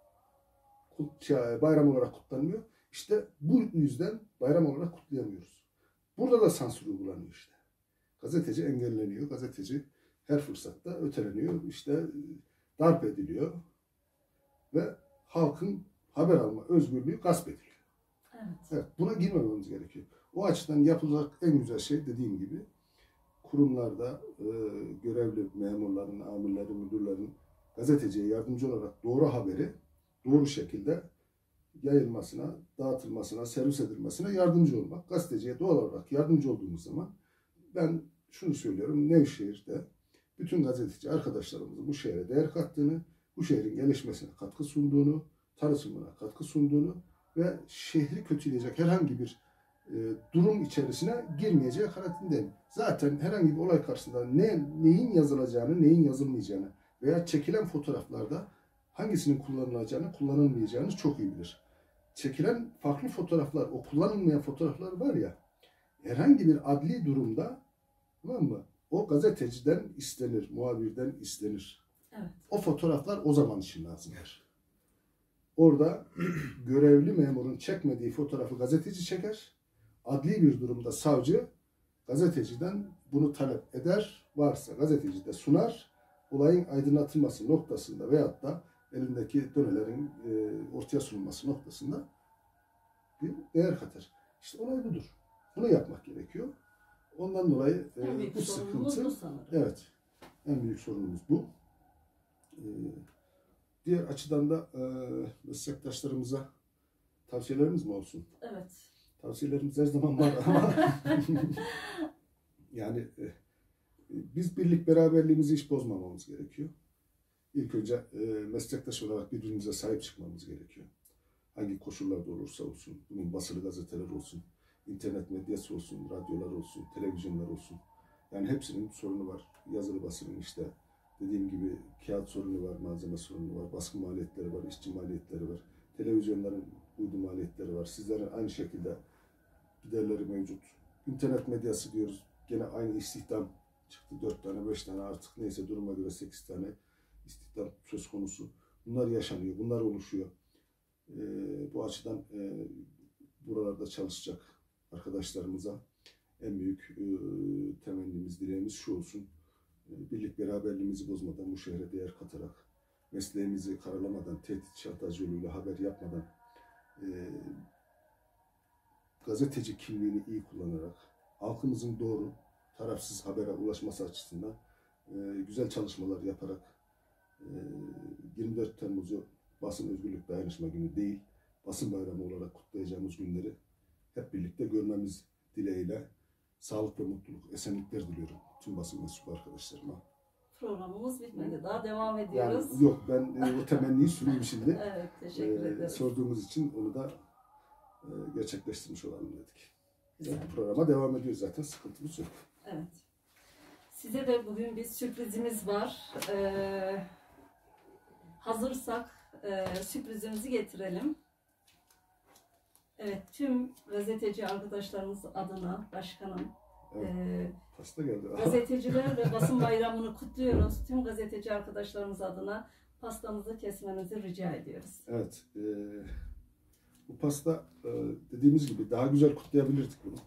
bayram olarak kutlanmıyor? İşte bu yüzden bayram olarak kutlayamıyoruz. Burada da sansür uygulanıyor işte. Gazeteci engelleniyor. Gazeteci her fırsatta öteleniyor. İşte darp ediliyor. Ve halkın haber alma özgürlüğü gasp ediliyor. Evet. Evet, buna girmememiz gerekiyor. O açıdan yapılacak en güzel şey dediğim gibi kurumlarda e, görevli memurların, amirlerin, müdürlerin gazeteciye yardımcı olarak doğru haberi doğru şekilde yayılmasına, dağıtılmasına, servis edilmesine yardımcı olmak. Gazeteciye doğal olarak yardımcı olduğumuz zaman ben şunu söylüyorum, Nevşehir'de bütün gazeteci arkadaşlarımızın bu şehre değer kattığını, bu şehrin gelişmesine katkı sunduğunu, tanıtımına katkı sunduğunu ve şehri kötüleyecek herhangi bir e, durum içerisine girmeyeceği kanaatindeyim. Zaten herhangi bir olay karşısında ne neyin yazılacağını, neyin yazılmayacağını veya çekilen fotoğraflarda hangisinin kullanılacağını, kullanılmayacağını çok iyi bilir. Çekilen farklı fotoğraflar, o kullanılmayan fotoğraflar var ya, herhangi bir adli durumda, tamam mı? O gazeteciden istenir, muhabirden istenir. Evet. O fotoğraflar o zaman için lazımdır. Orada görevli memurun çekmediği fotoğrafı gazeteci çeker. Adli bir durumda savcı gazeteciden bunu talep eder. Varsa gazeteci de sunar. Olayın aydınlatılması noktasında veyahut da elindeki dönelerin e, ortaya sunulması noktasında bir değer katar. İşte olay budur. Bunu yapmak gerekiyor. Ondan dolayı e, En büyük bu sorunumuz sıkıntı, bu sanırım. evet, en büyük sorunumuz bu. E, diğer açıdan da e, meslektaşlarımıza tavsiyelerimiz mi olsun? Evet. Tavsiyelerimiz her zaman var ama yani e, biz birlik beraberliğimizi hiç bozmamamız gerekiyor. İlk önce e, meslektaş olarak birbirimize sahip çıkmamız gerekiyor. Hangi koşullarda olursa olsun, bunun basılı gazeteler olsun, internet medyası olsun, radyolar olsun, televizyonlar olsun. Yani hepsinin sorunu var. Yazılı basının işte dediğim gibi kağıt sorunu var, malzeme sorunu var, baskı maliyetleri var, işçi maliyetleri var, televizyonların uydu maliyetleri var. Sizlerin aynı şekilde giderleri mevcut. İnternet medyası diyoruz. Gene aynı istihdam çıktı. Dört tane, beş tane artık neyse duruma göre sekiz tane istihdam söz konusu. Bunlar yaşanıyor, bunlar oluşuyor. Ee, bu açıdan e, buralarda çalışacak arkadaşlarımıza en büyük e, temennimiz, dileğimiz şu olsun. E, birlik beraberliğimizi bozmadan, bu şehre değer katarak, mesleğimizi karalamadan, tehdit şantaj yoluyla haber yapmadan, e, gazeteci kimliğini iyi kullanarak, halkımızın doğru, tarafsız habere ulaşması açısından e, güzel çalışmalar yaparak e, yirmi dört Temmuz'u basın özgürlük dayanışma günü değil, basın bayramı olarak kutlayacağımız günleri hep birlikte görmemiz dileğiyle sağlık ve mutluluk, esenlikler diliyorum tüm basın mensubu arkadaşlarıma. Programımız bitmedi. Daha devam ediyoruz. Yani yok, ben e, o temenniyi sunayım şimdi. Evet, teşekkür e, ederiz. Sorduğumuz için onu da e, gerçekleştirmiş olalım dedik. Güzel. Yani programa devam ediyor zaten, sıkıntımız yok. Evet. Size de bugün bir sürprizimiz var. Ee, hazırsak e, sürprizimizi getirelim. Evet, tüm gazeteci arkadaşlarımız adına başkanım, Evet. e, Pasta geldi. gazeteciler ve basın bayramını kutluyoruz. Tüm gazeteci arkadaşlarımız adına pastamızı kesmenizi rica ediyoruz. Evet. E, bu pasta e, dediğimiz gibi daha güzel kutlayabilirdik bunu.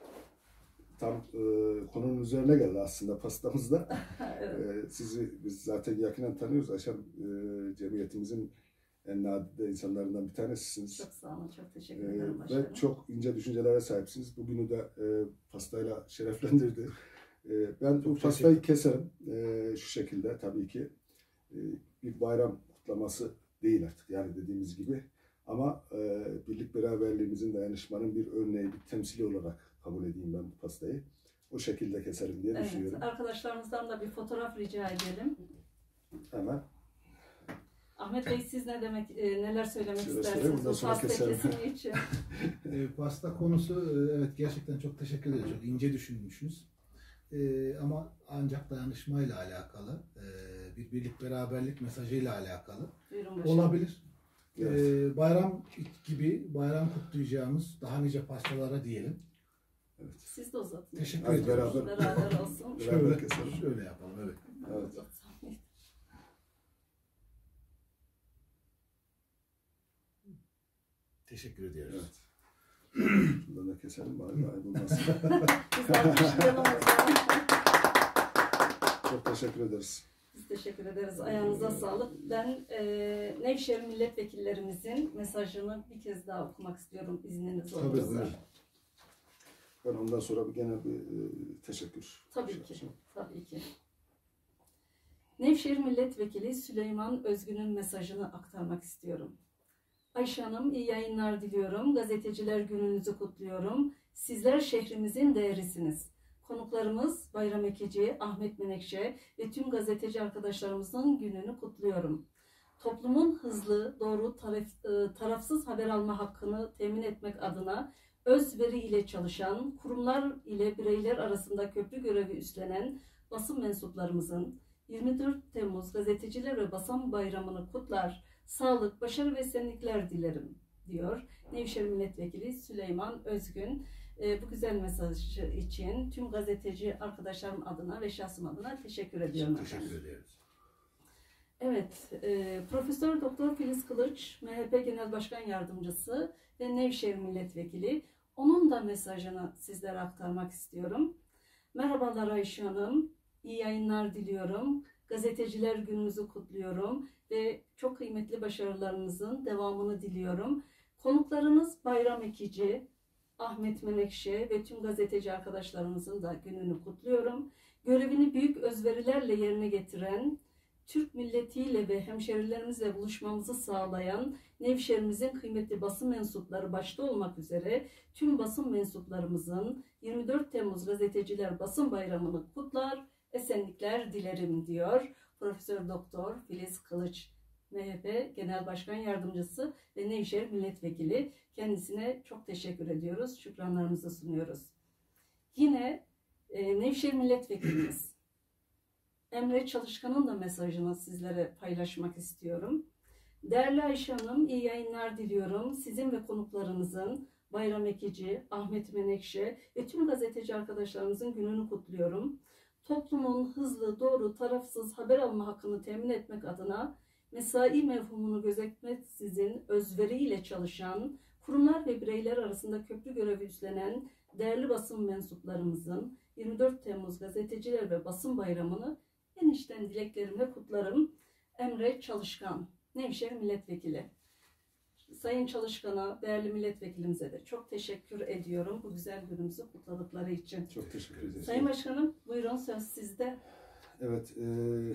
Tam e, konunun üzerine geldi aslında pastamızda. Evet. e, sizi biz zaten yakinen tanıyoruz. Aşan e, cemiyetimizin en nadide insanlarından bir tanesisiniz. Çok sağ olun, çok teşekkür E, ederim başkanım. ve çok ince düşüncelere sahipsiniz. Bugünü de e, pastayla şereflendirdi. E, ben bu pastayı keserim. E, şu şekilde tabii ki e, bir bayram kutlaması değil artık. Yani dediğimiz gibi. Ama e, birlik beraberliğimizin, dayanışmanın bir örneği, bir temsili olarak kabul edeyim ben bu pastayı. O şekilde keserim diye Evet, düşünüyorum. arkadaşlarımızdan da bir fotoğraf rica edelim. Hemen. Ahmet Bey, siz ne demek, e, neler söylemek Şöyle istersiniz söyleyeyim, ondan bu sonra pasta keselim. kesimi için? E, pasta konusu e, evet gerçekten çok teşekkür ederim. Çok ince düşünmüşsünüz. E, ama ancak dayanışmayla alakalı, e, bir birlik beraberlik mesajıyla alakalı Buyurun başkanım. olabilir. Evet. E, bayram gibi bayram kutlayacağımız daha nice pastalara diyelim. Evet. Siz de uzatın. Teşekkür Hadi ederim. beraber. Beraber olsun. Beraber Şöyle, keselim. şöyle yapalım. Evet. Evet. Teşekkür ediyoruz. Evet. Şuradan da keselim bari ayıp olmasın. Biz alkışlayalım o zaman. Çok teşekkür ederiz. Biz teşekkür ederiz. Ayağınıza sağlık. Ben e, Nevşehir milletvekillerimizin mesajını bir kez daha okumak istiyorum izniniz Tabii, olursa. buyurun. Ben ondan sonra bir genel bir e, teşekkür. Tabii şey ki. yapacağım. Tabii ki. Nevşehir Milletvekili Süleyman Özgün'ün mesajını aktarmak istiyorum. Ayşe Hanım, iyi yayınlar diliyorum. Gazeteciler gününüzü kutluyorum. Sizler şehrimizin değerisiniz. Konuklarımız Bayram Ekeci, Ahmet Menekşe ve tüm gazeteci arkadaşlarımızın gününü kutluyorum. toplumun hızlı, doğru, taraf, e, tarafsız haber alma hakkını temin etmek adına özveri ile çalışan, kurumlar ile bireyler arasında köprü görevi üstlenen basın mensuplarımızın yirmi dört Temmuz Gazeteciler ve Basın Bayramı'nı kutlar, sağlık, başarı ve esenlikler dilerim diyor Nevşehir Milletvekili Süleyman Özgün. E, bu güzel mesajı için tüm gazeteci arkadaşlarım adına ve şahsım adına teşekkür ediyorum. Çok teşekkür ediyoruz. Evet, e, Profesör Doktor Filiz Kılıç, M H P Genel Başkan Yardımcısı ve Nevşehir Milletvekili. Onun da mesajını sizlere aktarmak istiyorum. Merhabalar Ayşe Hanım, iyi yayınlar diliyorum. Gazeteciler Gününüzü kutluyorum ve çok kıymetli başarılarınızın devamını diliyorum. Konuklarınız Bayram Ekici, Ahmet Menekşe ve tüm gazeteci arkadaşlarımızın da gününü kutluyorum. Görevini büyük özverilerle yerine getiren, Türk milletiyle ve hemşerilerimizle buluşmamızı sağlayan Nevşehir'imizin kıymetli basın mensupları başta olmak üzere tüm basın mensuplarımızın yirmi dört Temmuz Gazeteciler Basın Bayramı'nı kutlar, esenlikler dilerim diyor Profesör Doktor Filiz Kılıç, M H P Genel Başkan Yardımcısı ve Nevşehir Milletvekili. Kendisine çok teşekkür ediyoruz, şükranlarımızı sunuyoruz. Yine e, Nevşehir Milletvekilimiz Emre Çalışkan'ın da mesajını sizlere paylaşmak istiyorum. Değerli Ayşe Hanım, iyi yayınlar diliyorum. Sizin ve konuklarınızın Bayram Ekici, Ahmet Menekşe ve tüm gazeteci arkadaşlarımızın gününü kutluyorum. Toplumun hızlı, doğru, tarafsız haber alma hakkını temin etmek adına mesai mevhumunu gözetmeksizin özveriyle çalışan, kurumlar ve bireyler arasında köprü görevi üstlenen değerli basın mensuplarımızın yirmi dört Temmuz Gazeteciler ve Basın Bayramı'nı en içten dileklerimle kutlarım. Emre Çalışkan, Nevşehir Milletvekili. Sayın Çalışkan'a, değerli milletvekilimize de çok teşekkür ediyorum bu güzel günümüzü kutladıkları için. Çok teşekkür ederim. Sayın Başkanım, buyurun söz sizde. Evet, e,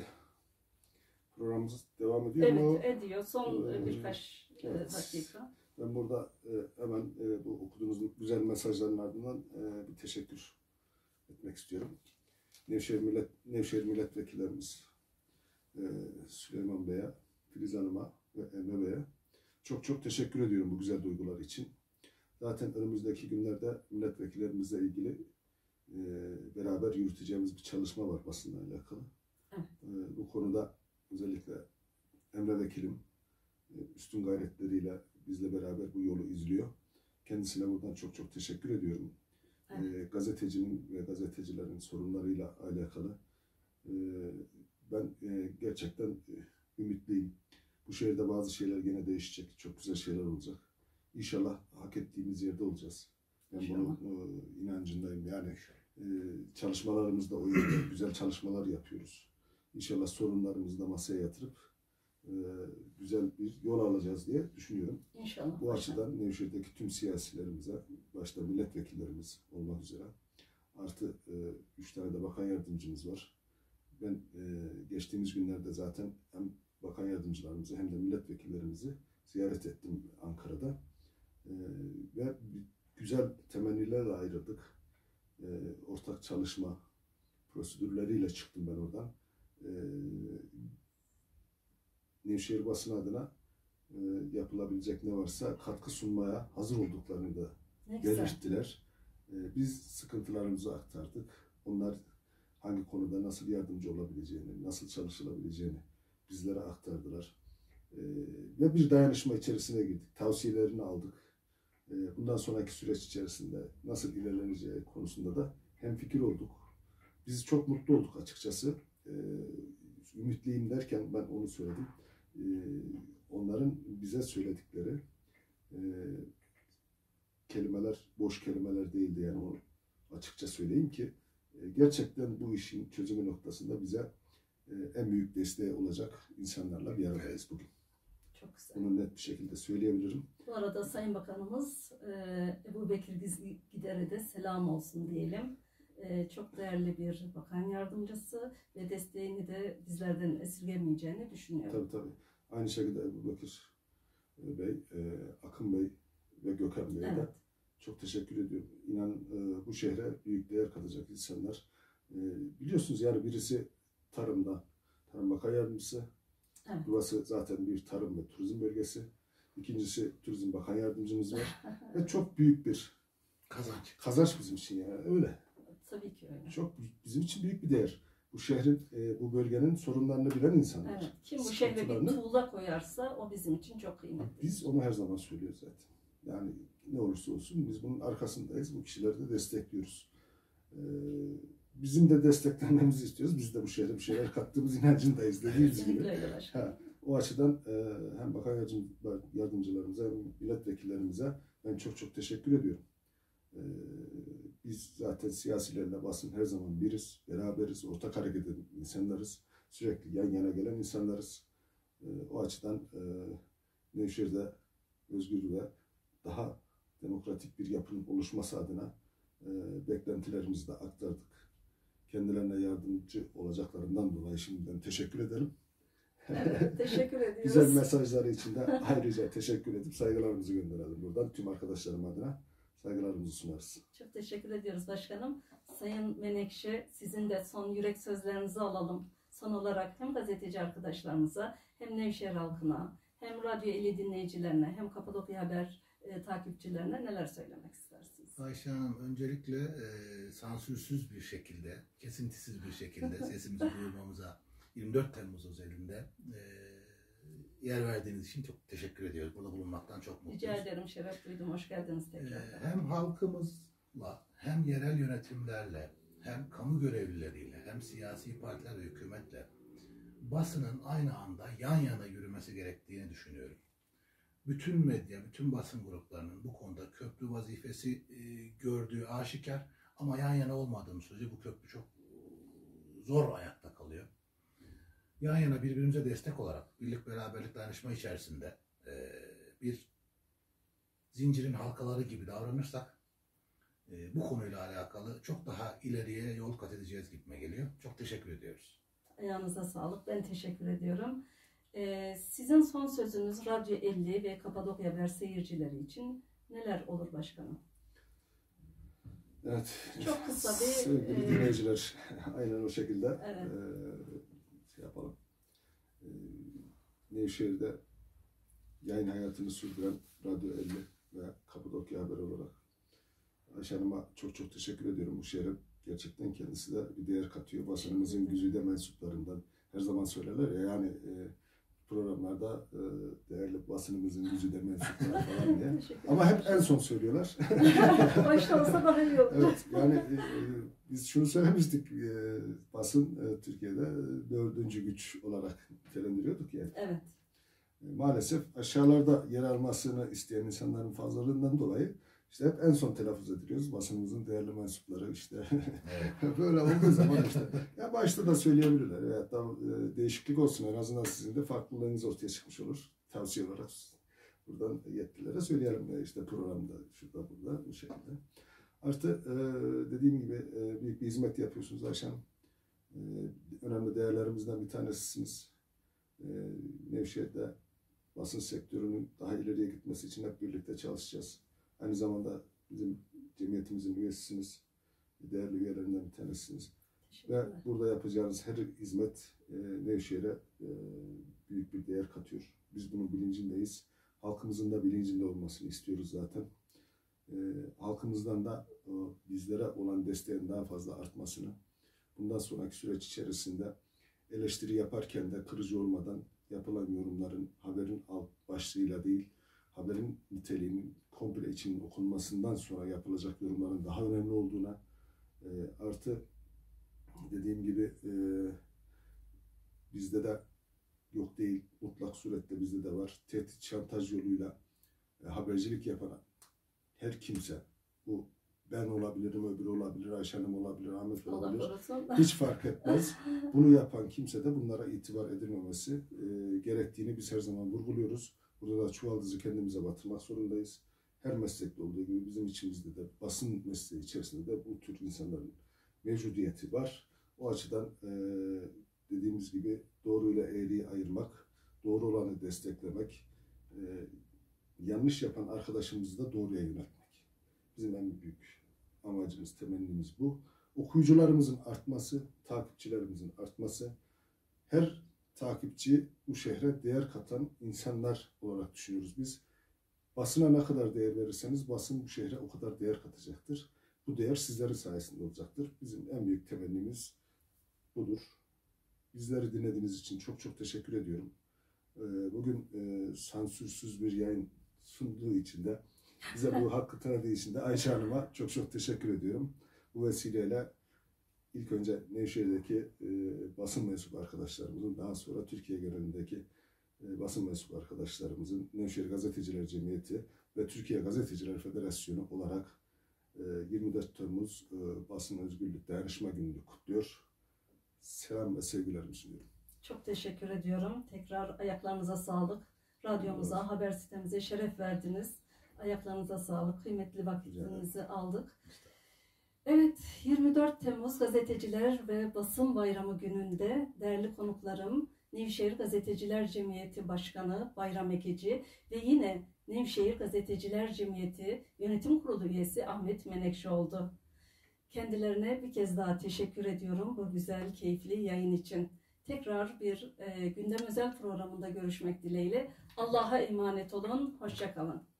programımız devam ediyor Evet, mu? ediyor. Son Ee, birkaç evet. dakika. Ben burada e, hemen e, bu okuduğunuz güzel mesajların ardından e, bir teşekkür etmek istiyorum. Nevşehir Millet Nevşehir milletvekillerimiz e, Süleyman Bey'e, Filiz Hanım'a ve Emre Bey'e çok çok teşekkür ediyorum bu güzel duygular için. Zaten önümüzdeki günlerde milletvekillerimizle ilgili e, beraber yürüteceğimiz bir çalışma var basınla alakalı. Evet. E, bu konuda özellikle Emre Vekilim e, üstün gayretleriyle bizle beraber bu yolu izliyor. Kendisine buradan çok çok teşekkür ediyorum. Evet. E, gazetecinin ve gazetecilerin sorunlarıyla alakalı e, ben e, gerçekten e, ümitliyim. Bu şehirde bazı şeyler gene değişecek. Çok güzel şeyler olacak. İnşallah hak ettiğimiz yerde olacağız. Ben İnşallah. bunun e, inancındayım. Yani e, çalışmalarımızda o yönde güzel çalışmalar yapıyoruz. İnşallah sorunlarımızı da masaya yatırıp e, güzel bir yol alacağız diye düşünüyorum. İnşallah. Bu açıdan Nevşehir'deki tüm siyasilerimize, başta milletvekillerimiz olmak üzere, artı e, üç tane de bakan yardımcımız var. Ben e, geçtiğimiz günlerde zaten hem bakan yardımcılarımızı hem de milletvekillerimizi ziyaret ettim Ankara'da. E, ve güzel temennilerle ayrıldık. E, ortak çalışma prosedürleriyle çıktım ben oradan. E, Nevşehir basın adına e, yapılabilecek ne varsa katkı sunmaya hazır olduklarını da belirttiler. E, biz sıkıntılarımızı aktardık. Onlar hangi konuda nasıl yardımcı olabileceğini, nasıl çalışılabileceğini bizlere aktardılar. E, ve bir dayanışma içerisine girdik. Tavsiyelerini aldık. E, bundan sonraki süreç içerisinde nasıl ilerleneceği konusunda da hemfikir olduk. Biz çok mutlu olduk açıkçası. E, ümitliyim derken ben onu söyledim. E, onların bize söyledikleri e, kelimeler boş kelimeler değildi, yani onu açıkça söyleyeyim ki e, gerçekten bu işin çözümü noktasında bize e, en büyük desteği olacak insanlarla bir aradayız bugün. Çok güzel. Bunu net bir şekilde söyleyebilirim. Bu arada Sayın Bakanımız e, Ebu Bekir Gider'e de selam olsun diyelim. E, çok değerli bir bakan yardımcısı ve desteğini de bizlerden esirgemeyeceğini düşünüyorum. Tabii tabii. Aynı şekilde Ebu Bekir Bey, e, Akın Bey ve Gökhan Bey'e Evet. de çok teşekkür ediyorum. İnan e, bu şehre büyük değer katacak insanlar. E, biliyorsunuz yani birisi tarımda, Tarım Bakan Yardımcısı, Evet. Burası zaten bir tarım ve turizm bölgesi. İkincisi Turizm Bakan Yardımcımız var. Ve çok büyük bir Kazanç. kazanç bizim için yani öyle. Tabii ki öyle. Çok bizim için büyük bir değer. Bu şehrin, e, bu bölgenin sorunlarını bilen insanlar. Evet. Kim bu şehre bir Sıkıntılarını- tuğla koyarsa o bizim için çok kıymetli. Biz onu her zaman söylüyoruz zaten. Yani ne olursa olsun biz bunun arkasındayız. Bu kişileri de destekliyoruz. Ee, bizim de desteklenmemizi istiyoruz. Biz de bu şehre bir şeyler kattığımız inancındayız dediğimiz gibi. Kesinlikle öyle başkanım. Ha, o açıdan e, hem bakan yardım- yardımcılarımıza hem milletvekillerimize ben çok çok teşekkür ediyorum. Ee, biz zaten siyasilerle basın her zaman biriz, beraberiz, ortak hareket eden insanlarız. Sürekli yan yana gelen insanlarız. Ee, o açıdan e, Nevşehir'de özgür ve daha demokratik bir yapının oluşması adına e, beklentilerimizi de aktardık. Kendilerine yardımcı olacaklarından dolayı şimdiden teşekkür ederim. Evet, teşekkür ediyoruz. Güzel mesajları için de ayrıca teşekkür edip saygılarımızı gönderelim buradan. Tüm arkadaşlarım adına saygılarımızı sunarız. Çok teşekkür ediyoruz başkanım. Sayın Menekşe, sizin de son yürek sözlerinizi alalım. Son olarak hem gazeteci arkadaşlarımıza, hem Nevşehir halkına, hem Radyo elli dinleyicilerine, hem Kapadokya Haber e, takipçilerine neler söylemek istersiniz? Ayşe Hanım, öncelikle e, sansürsüz bir şekilde, kesintisiz bir şekilde sesimizi duyurmamıza yirmi dört Temmuz özelinde e, yer verdiğiniz için çok teşekkür ediyoruz. Burada bulunmaktan çok mutluyuz. Rica ederim, şeref duydum. Hoş geldiniz tekrar. E, hem halkımızla, hem yerel yönetimlerle, hem kamu görevlileriyle, hem siyasi partiler ve hükümetle basının aynı anda yan yana yürümesi gerektiğini düşünüyorum. Bütün medya, bütün basın gruplarının bu konuda köprü vazifesi e, gördüğü aşikar, ama yan yana olmadığımız sürece bu köprü çok e, zor ayakta kalıyor. Yan yana birbirimize destek olarak, birlik, beraberlik, dayanışma içerisinde e, bir zincirin halkaları gibi davranırsak e, bu konuyla alakalı çok daha ileriye yol kat edeceğiz gibime geliyor. Çok teşekkür ediyoruz. Ayağınıza sağlık. Ben teşekkür ediyorum. Ee, sizin son sözünüz Radyo elli ve Kapadokya Haber seyircileri için neler olur başkanım? Evet. Çok kısa bir... Sevgili e, dinleyiciler, aynen o şekilde Evet. e, şey yapalım. E, Nevşehir'de yayın hayatını sürdüren Radyo elli ve Kapadokya Haber olarak Ayşe Hanım'a çok çok teşekkür ediyorum. Bu şehre gerçekten kendisi de bir değer katıyor. Basınımızın güzide mensuplarından her zaman söylerler ya, yani e, programlarda e, değerli basınımızın güzide mensupları falan diye. Teşekkür Ama hep ederim. en son söylüyorlar. Başta olsa daha iyi olur. Evet, yani e, biz şunu söylemiştik, e, basın e, Türkiye'de dördüncü güç olarak nitelendiriyorduk ya. Evet. E, maalesef aşağılarda yer almasını isteyen insanların fazlalığından dolayı işte hep en son telaffuz ediliyoruz. Basınımızın değerli mensupları işte Evet. böyle olduğu zaman işte ya başta da söyleyebilirler. Evet, da, e, değişiklik olsun, en azından sizin de farklılığınız ortaya çıkmış olur. Tavsiye olarak buradan yetkililere söyleyelim ya, işte programda, şurada, burada, bu şekilde. Artı e, dediğim gibi e, büyük bir hizmet yapıyorsunuz Ayşe Hanım. E, önemli değerlerimizden bir tanesisiniz. E, Nevşehir'de basın sektörünün daha ileriye gitmesi için hep birlikte çalışacağız. Aynı zamanda bizim cemiyetimizin üyesisiniz. Değerli üyelerinden bir tanesiniz. Ve burada yapacağınız her hizmet e, Nevşehir'e e, büyük bir değer katıyor. Biz bunun bilincindeyiz. Halkımızın da bilincinde olmasını istiyoruz zaten. E, halkımızdan da e, bizlere olan desteğin daha fazla artmasını, bundan sonraki süreç içerisinde eleştiri yaparken de kırıcı olmadan yapılan yorumların haberin alt başlığıyla değil, haberin niteliğinin komple için okunmasından sonra yapılacak yorumların daha önemli olduğuna, e, artı dediğim gibi e, bizde de yok değil, mutlak surette bizde de var. Tehdit, şantaj yoluyla e, habercilik yapan her kimse, bu ben olabilirim, öbürü olabilir, Ayşe Hanım olabilir, Ahmet Allah olabilir, korusun. hiç fark etmez. Bunu yapan kimse de bunlara itibar edilmemesi e, gerektiğini biz her zaman vurguluyoruz. Burada da çuvaldızı kendimize batırmak zorundayız. Her meslekte olduğu gibi bizim içimizde de, basın mesleği içerisinde de bu tür insanların mevcudiyeti var. O açıdan e, dediğimiz gibi doğruyla eğriyi ayırmak, doğru olanı desteklemek, e, yanlış yapan arkadaşımızı da doğruya yöneltmek. Bizim en büyük amacımız, temennimiz bu. Okuyucularımızın artması, takipçilerimizin artması, her takipçi, bu şehre değer katan insanlar olarak düşünüyoruz biz. Basına ne kadar değer verirseniz basın bu şehre o kadar değer katacaktır. Bu değer sizlerin sayesinde olacaktır. Bizim en büyük temennimiz budur. Bizleri dinlediğiniz için çok çok teşekkür ediyorum. Bugün sansürsüz bir yayın sunduğu için de bize bu hakkı tanıdığı için de Ayşe Hanım'a çok çok teşekkür ediyorum. Bu vesileyle ilk önce Nevşehir'deki e, basın mensubu arkadaşlarımızın, daha sonra Türkiye genelindeki e, basın mensubu arkadaşlarımızın, Nevşehir Gazeteciler Cemiyeti ve Türkiye Gazeteciler Federasyonu olarak e, yirmi dört Temmuz e, Basın Özgürlük Dayanışma Günü'nü kutluyor. Selam ve sevgilerimi sunuyorum. Çok teşekkür ediyorum. Tekrar ayaklarınıza sağlık. Radyomuza, evet. Haber sitemize şeref verdiniz. Ayaklarınıza sağlık. Kıymetli vaktinizi aldık. Evet, yirmi dört Temmuz Gazeteciler ve Basın Bayramı gününde değerli konuklarım Nevşehir Gazeteciler Cemiyeti Başkanı Bayram Ekeci ve yine Nevşehir Gazeteciler Cemiyeti Yönetim Kurulu üyesi Ahmet Menekşe oldu. Kendilerine bir kez daha teşekkür ediyorum bu güzel, keyifli yayın için. Tekrar bir e, gündem özel programında görüşmek dileğiyle. Allah'a emanet olun, hoşça kalın.